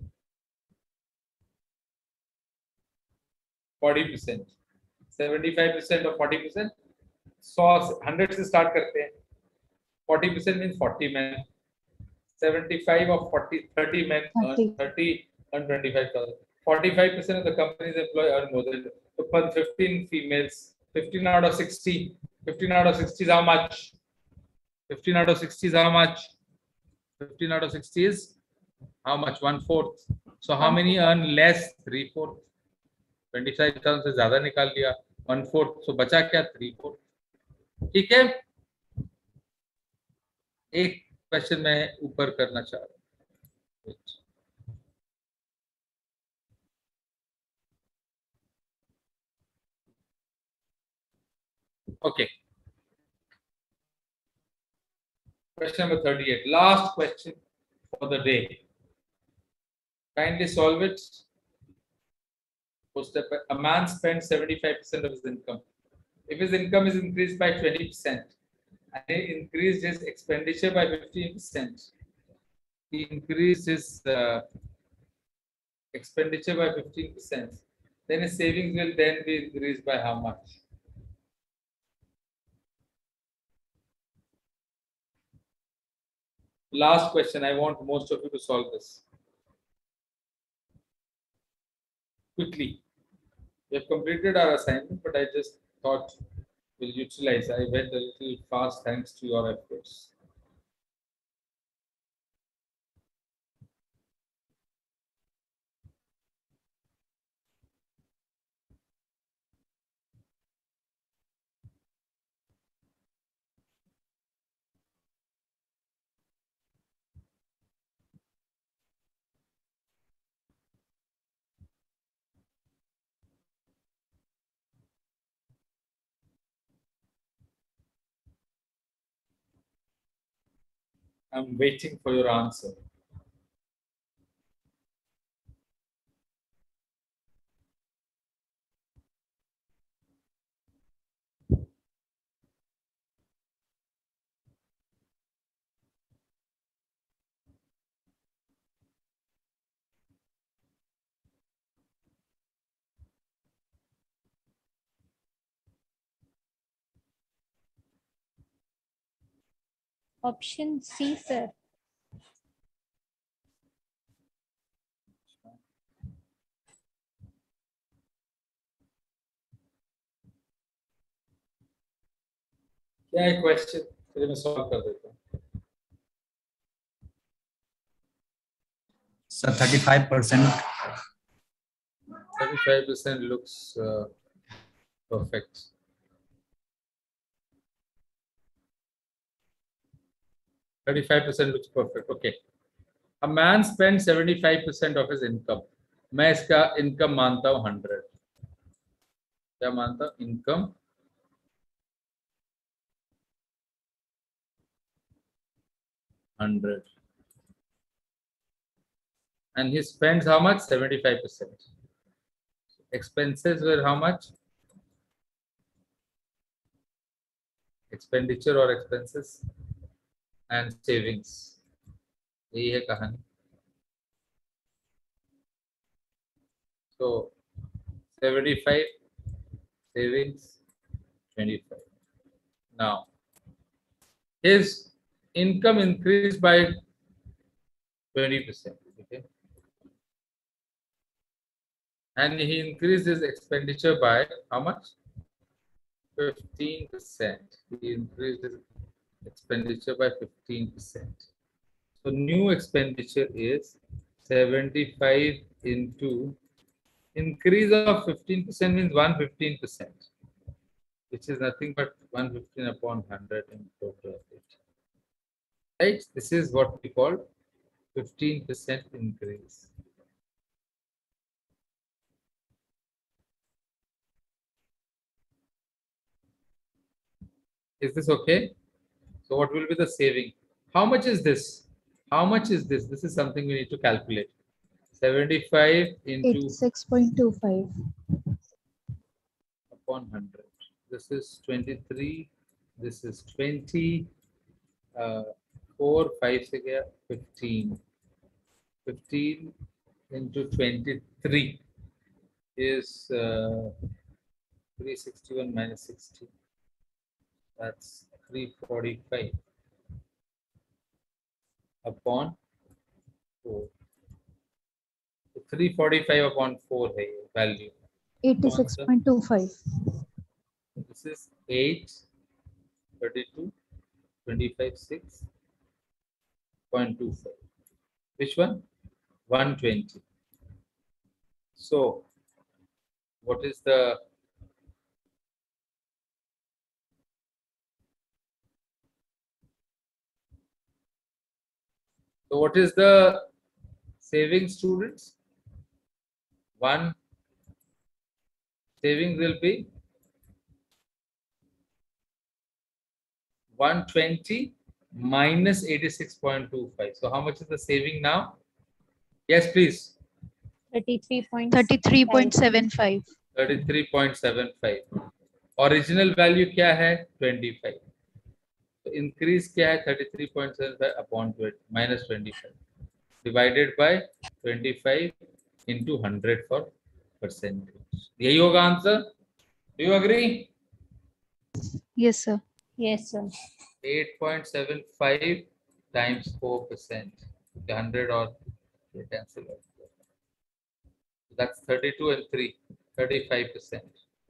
A: 40%, 75% और 40%, 100 से स्टार्ट करते हैं। 40% means 40 men, 75 of 40, 30 men earn 30 earn 25,000. 45% of the company's employee earn more than, so 15 females, 15 out of 60. 15 out of 60 is how much? 15 out of 60 is how much? 15 out of 60 is how much? 1/4. So how many earn less? 3/4. 25,000 से ज्यादा निकाल लिया, 1/4, so बचा क्या? 3/4। ठीक है, एक question मैं ऊपर करना चाह रहा हूँ। Okay. Question number 38. Last question for the day. Kindly solve it. First step, a man spends 75% of his income. If his income is increased by 20% and he increased his expenditure by 15%, he increased his expenditure by 15%, then his savings will then be increased by how much? Last question, I want most of you to solve this quickly. We have completed our assignment, but I just thought we'll utilize. I went a little fast thanks to your efforts. I'm waiting for your answer.
E: Option C sir.
A: क्या है question? चलिए मैं solve कर देता हूँ।
G: Sir, 35%.
A: 35% looks perfect. looks perfect. Okay. A man spends 75% of his income. मैं इसका income मानता हूँ 100. क्या मानता हूँ? Income 100. And he spends how much? 75%. Expenses were how much? Expenditure or expenses and savings. यही है कहानी. So 75 savings 25. Now his income increased by 20%. Okay, and he increased his expenditure by how much? 15%. He increased his expenditure by 15%. So new expenditure is 75 into increase of 15% means 115%, which is nothing but 115 upon 100 in total. Right? This is what we call 15% increase. Is this okay? So what will be the saving? How much is this? How much is this? This is something we need to calculate. 75 into
H: 86.25.
A: upon 100. This is 23. This is 20. 4, 5 से गया 15. 15 into 23 is 361 minus 60. That's 345 upon 4. So 345 upon 4 है ये value.
H: 86.25.
A: This is 8, 32, 25, 6.25. Which one? 120. So what is the saving, students? One saving will be 120 minus 86.25. So how much is the saving now? Yes, please.
H: 33.75.
A: 33.75. Original value क्या है? 25. So increase क्या है? 33.75 upon 20 minus 25 divided by 25 into 100 for percentage. यही होगा answer. Do you agree?
H: Yes, sir.
E: Yes sir.
A: 8.75 times 4%. 100 or cancel. That's 32 and 3. 35%.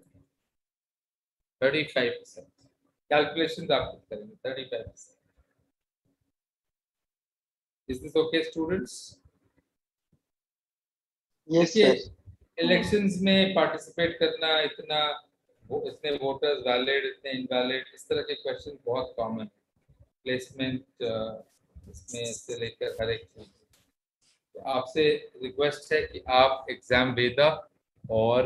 A: 35%. Calculations आप खुद करेंगे. 35%. Is this okay, students?
F: Yes, sir.
A: Elections में पार्टिसिपेट करना, इतना इतने वोटर्स वैलिड, इतने इनवैलिड, इस तरह के क्वेश्चन बहुत कॉमन. प्लेसमेंट इसमें से लेकर हर एक चीज. तो आपसे रिक्वेस्ट है कि आप एग्जाम वेदा और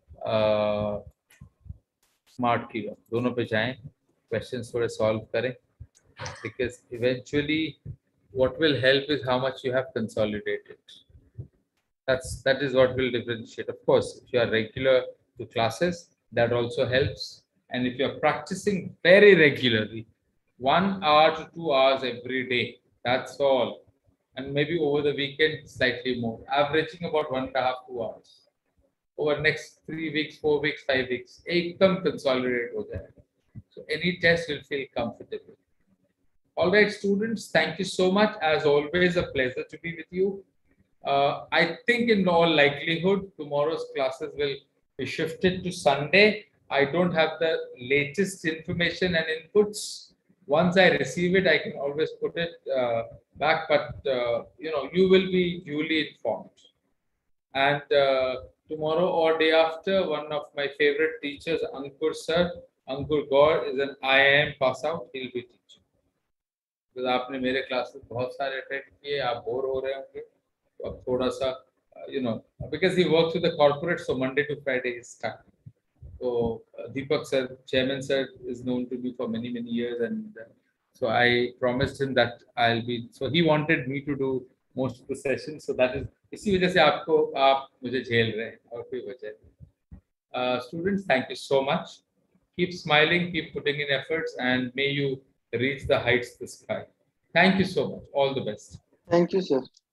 A: स्मार्ट की दोनों पे जाएं, क्वेश्चंस थोड़े सॉल्व करें, because eventually what will help is how much you have consolidated. That is what will differentiate. Of course, if you are regular to classes, that also helps. And if you are practicing very regularly, 1 hour to 2 hours every day, that's all. And maybe over the weekend, slightly more, averaging about 1.5 to 2 hours. Over next 3 weeks, 4 weeks, 5 weeks, एकदम consolidate हो जाएगा. So any test will feel comfortable. All right, students, thank you so much. As always, a pleasure to be with you. I think in all likelihood, tomorrow's classes will be shifted to Sunday. I don't have the latest information and inputs. Once I receive it, I can always put it back, but you will be duly informed. And tomorrow or day after, one of my favorite teachers, Ankur sir, Ankur Gaur, is an IIM pass out. He'll be teaching. Because आपने मेरे classes बहुत सारे attend किए, आप bore हो रहे होंगे, तो अब थोड़ा सा because he works with the corporate, so Monday to Friday is stuck. So Deepak sir, chairman sir, is known to me for many years, and so I promised him that I'll be. So he wanted me to do most of the sessions. So that is इसी वजह से आप मुझे झेल रहे हैं और कोई वजह नहीं. Students, thank you so much. Keep smiling, keep putting in efforts, and may you reach the heights of the sky. Thank you so much. All the best.
F: Thank you, sir.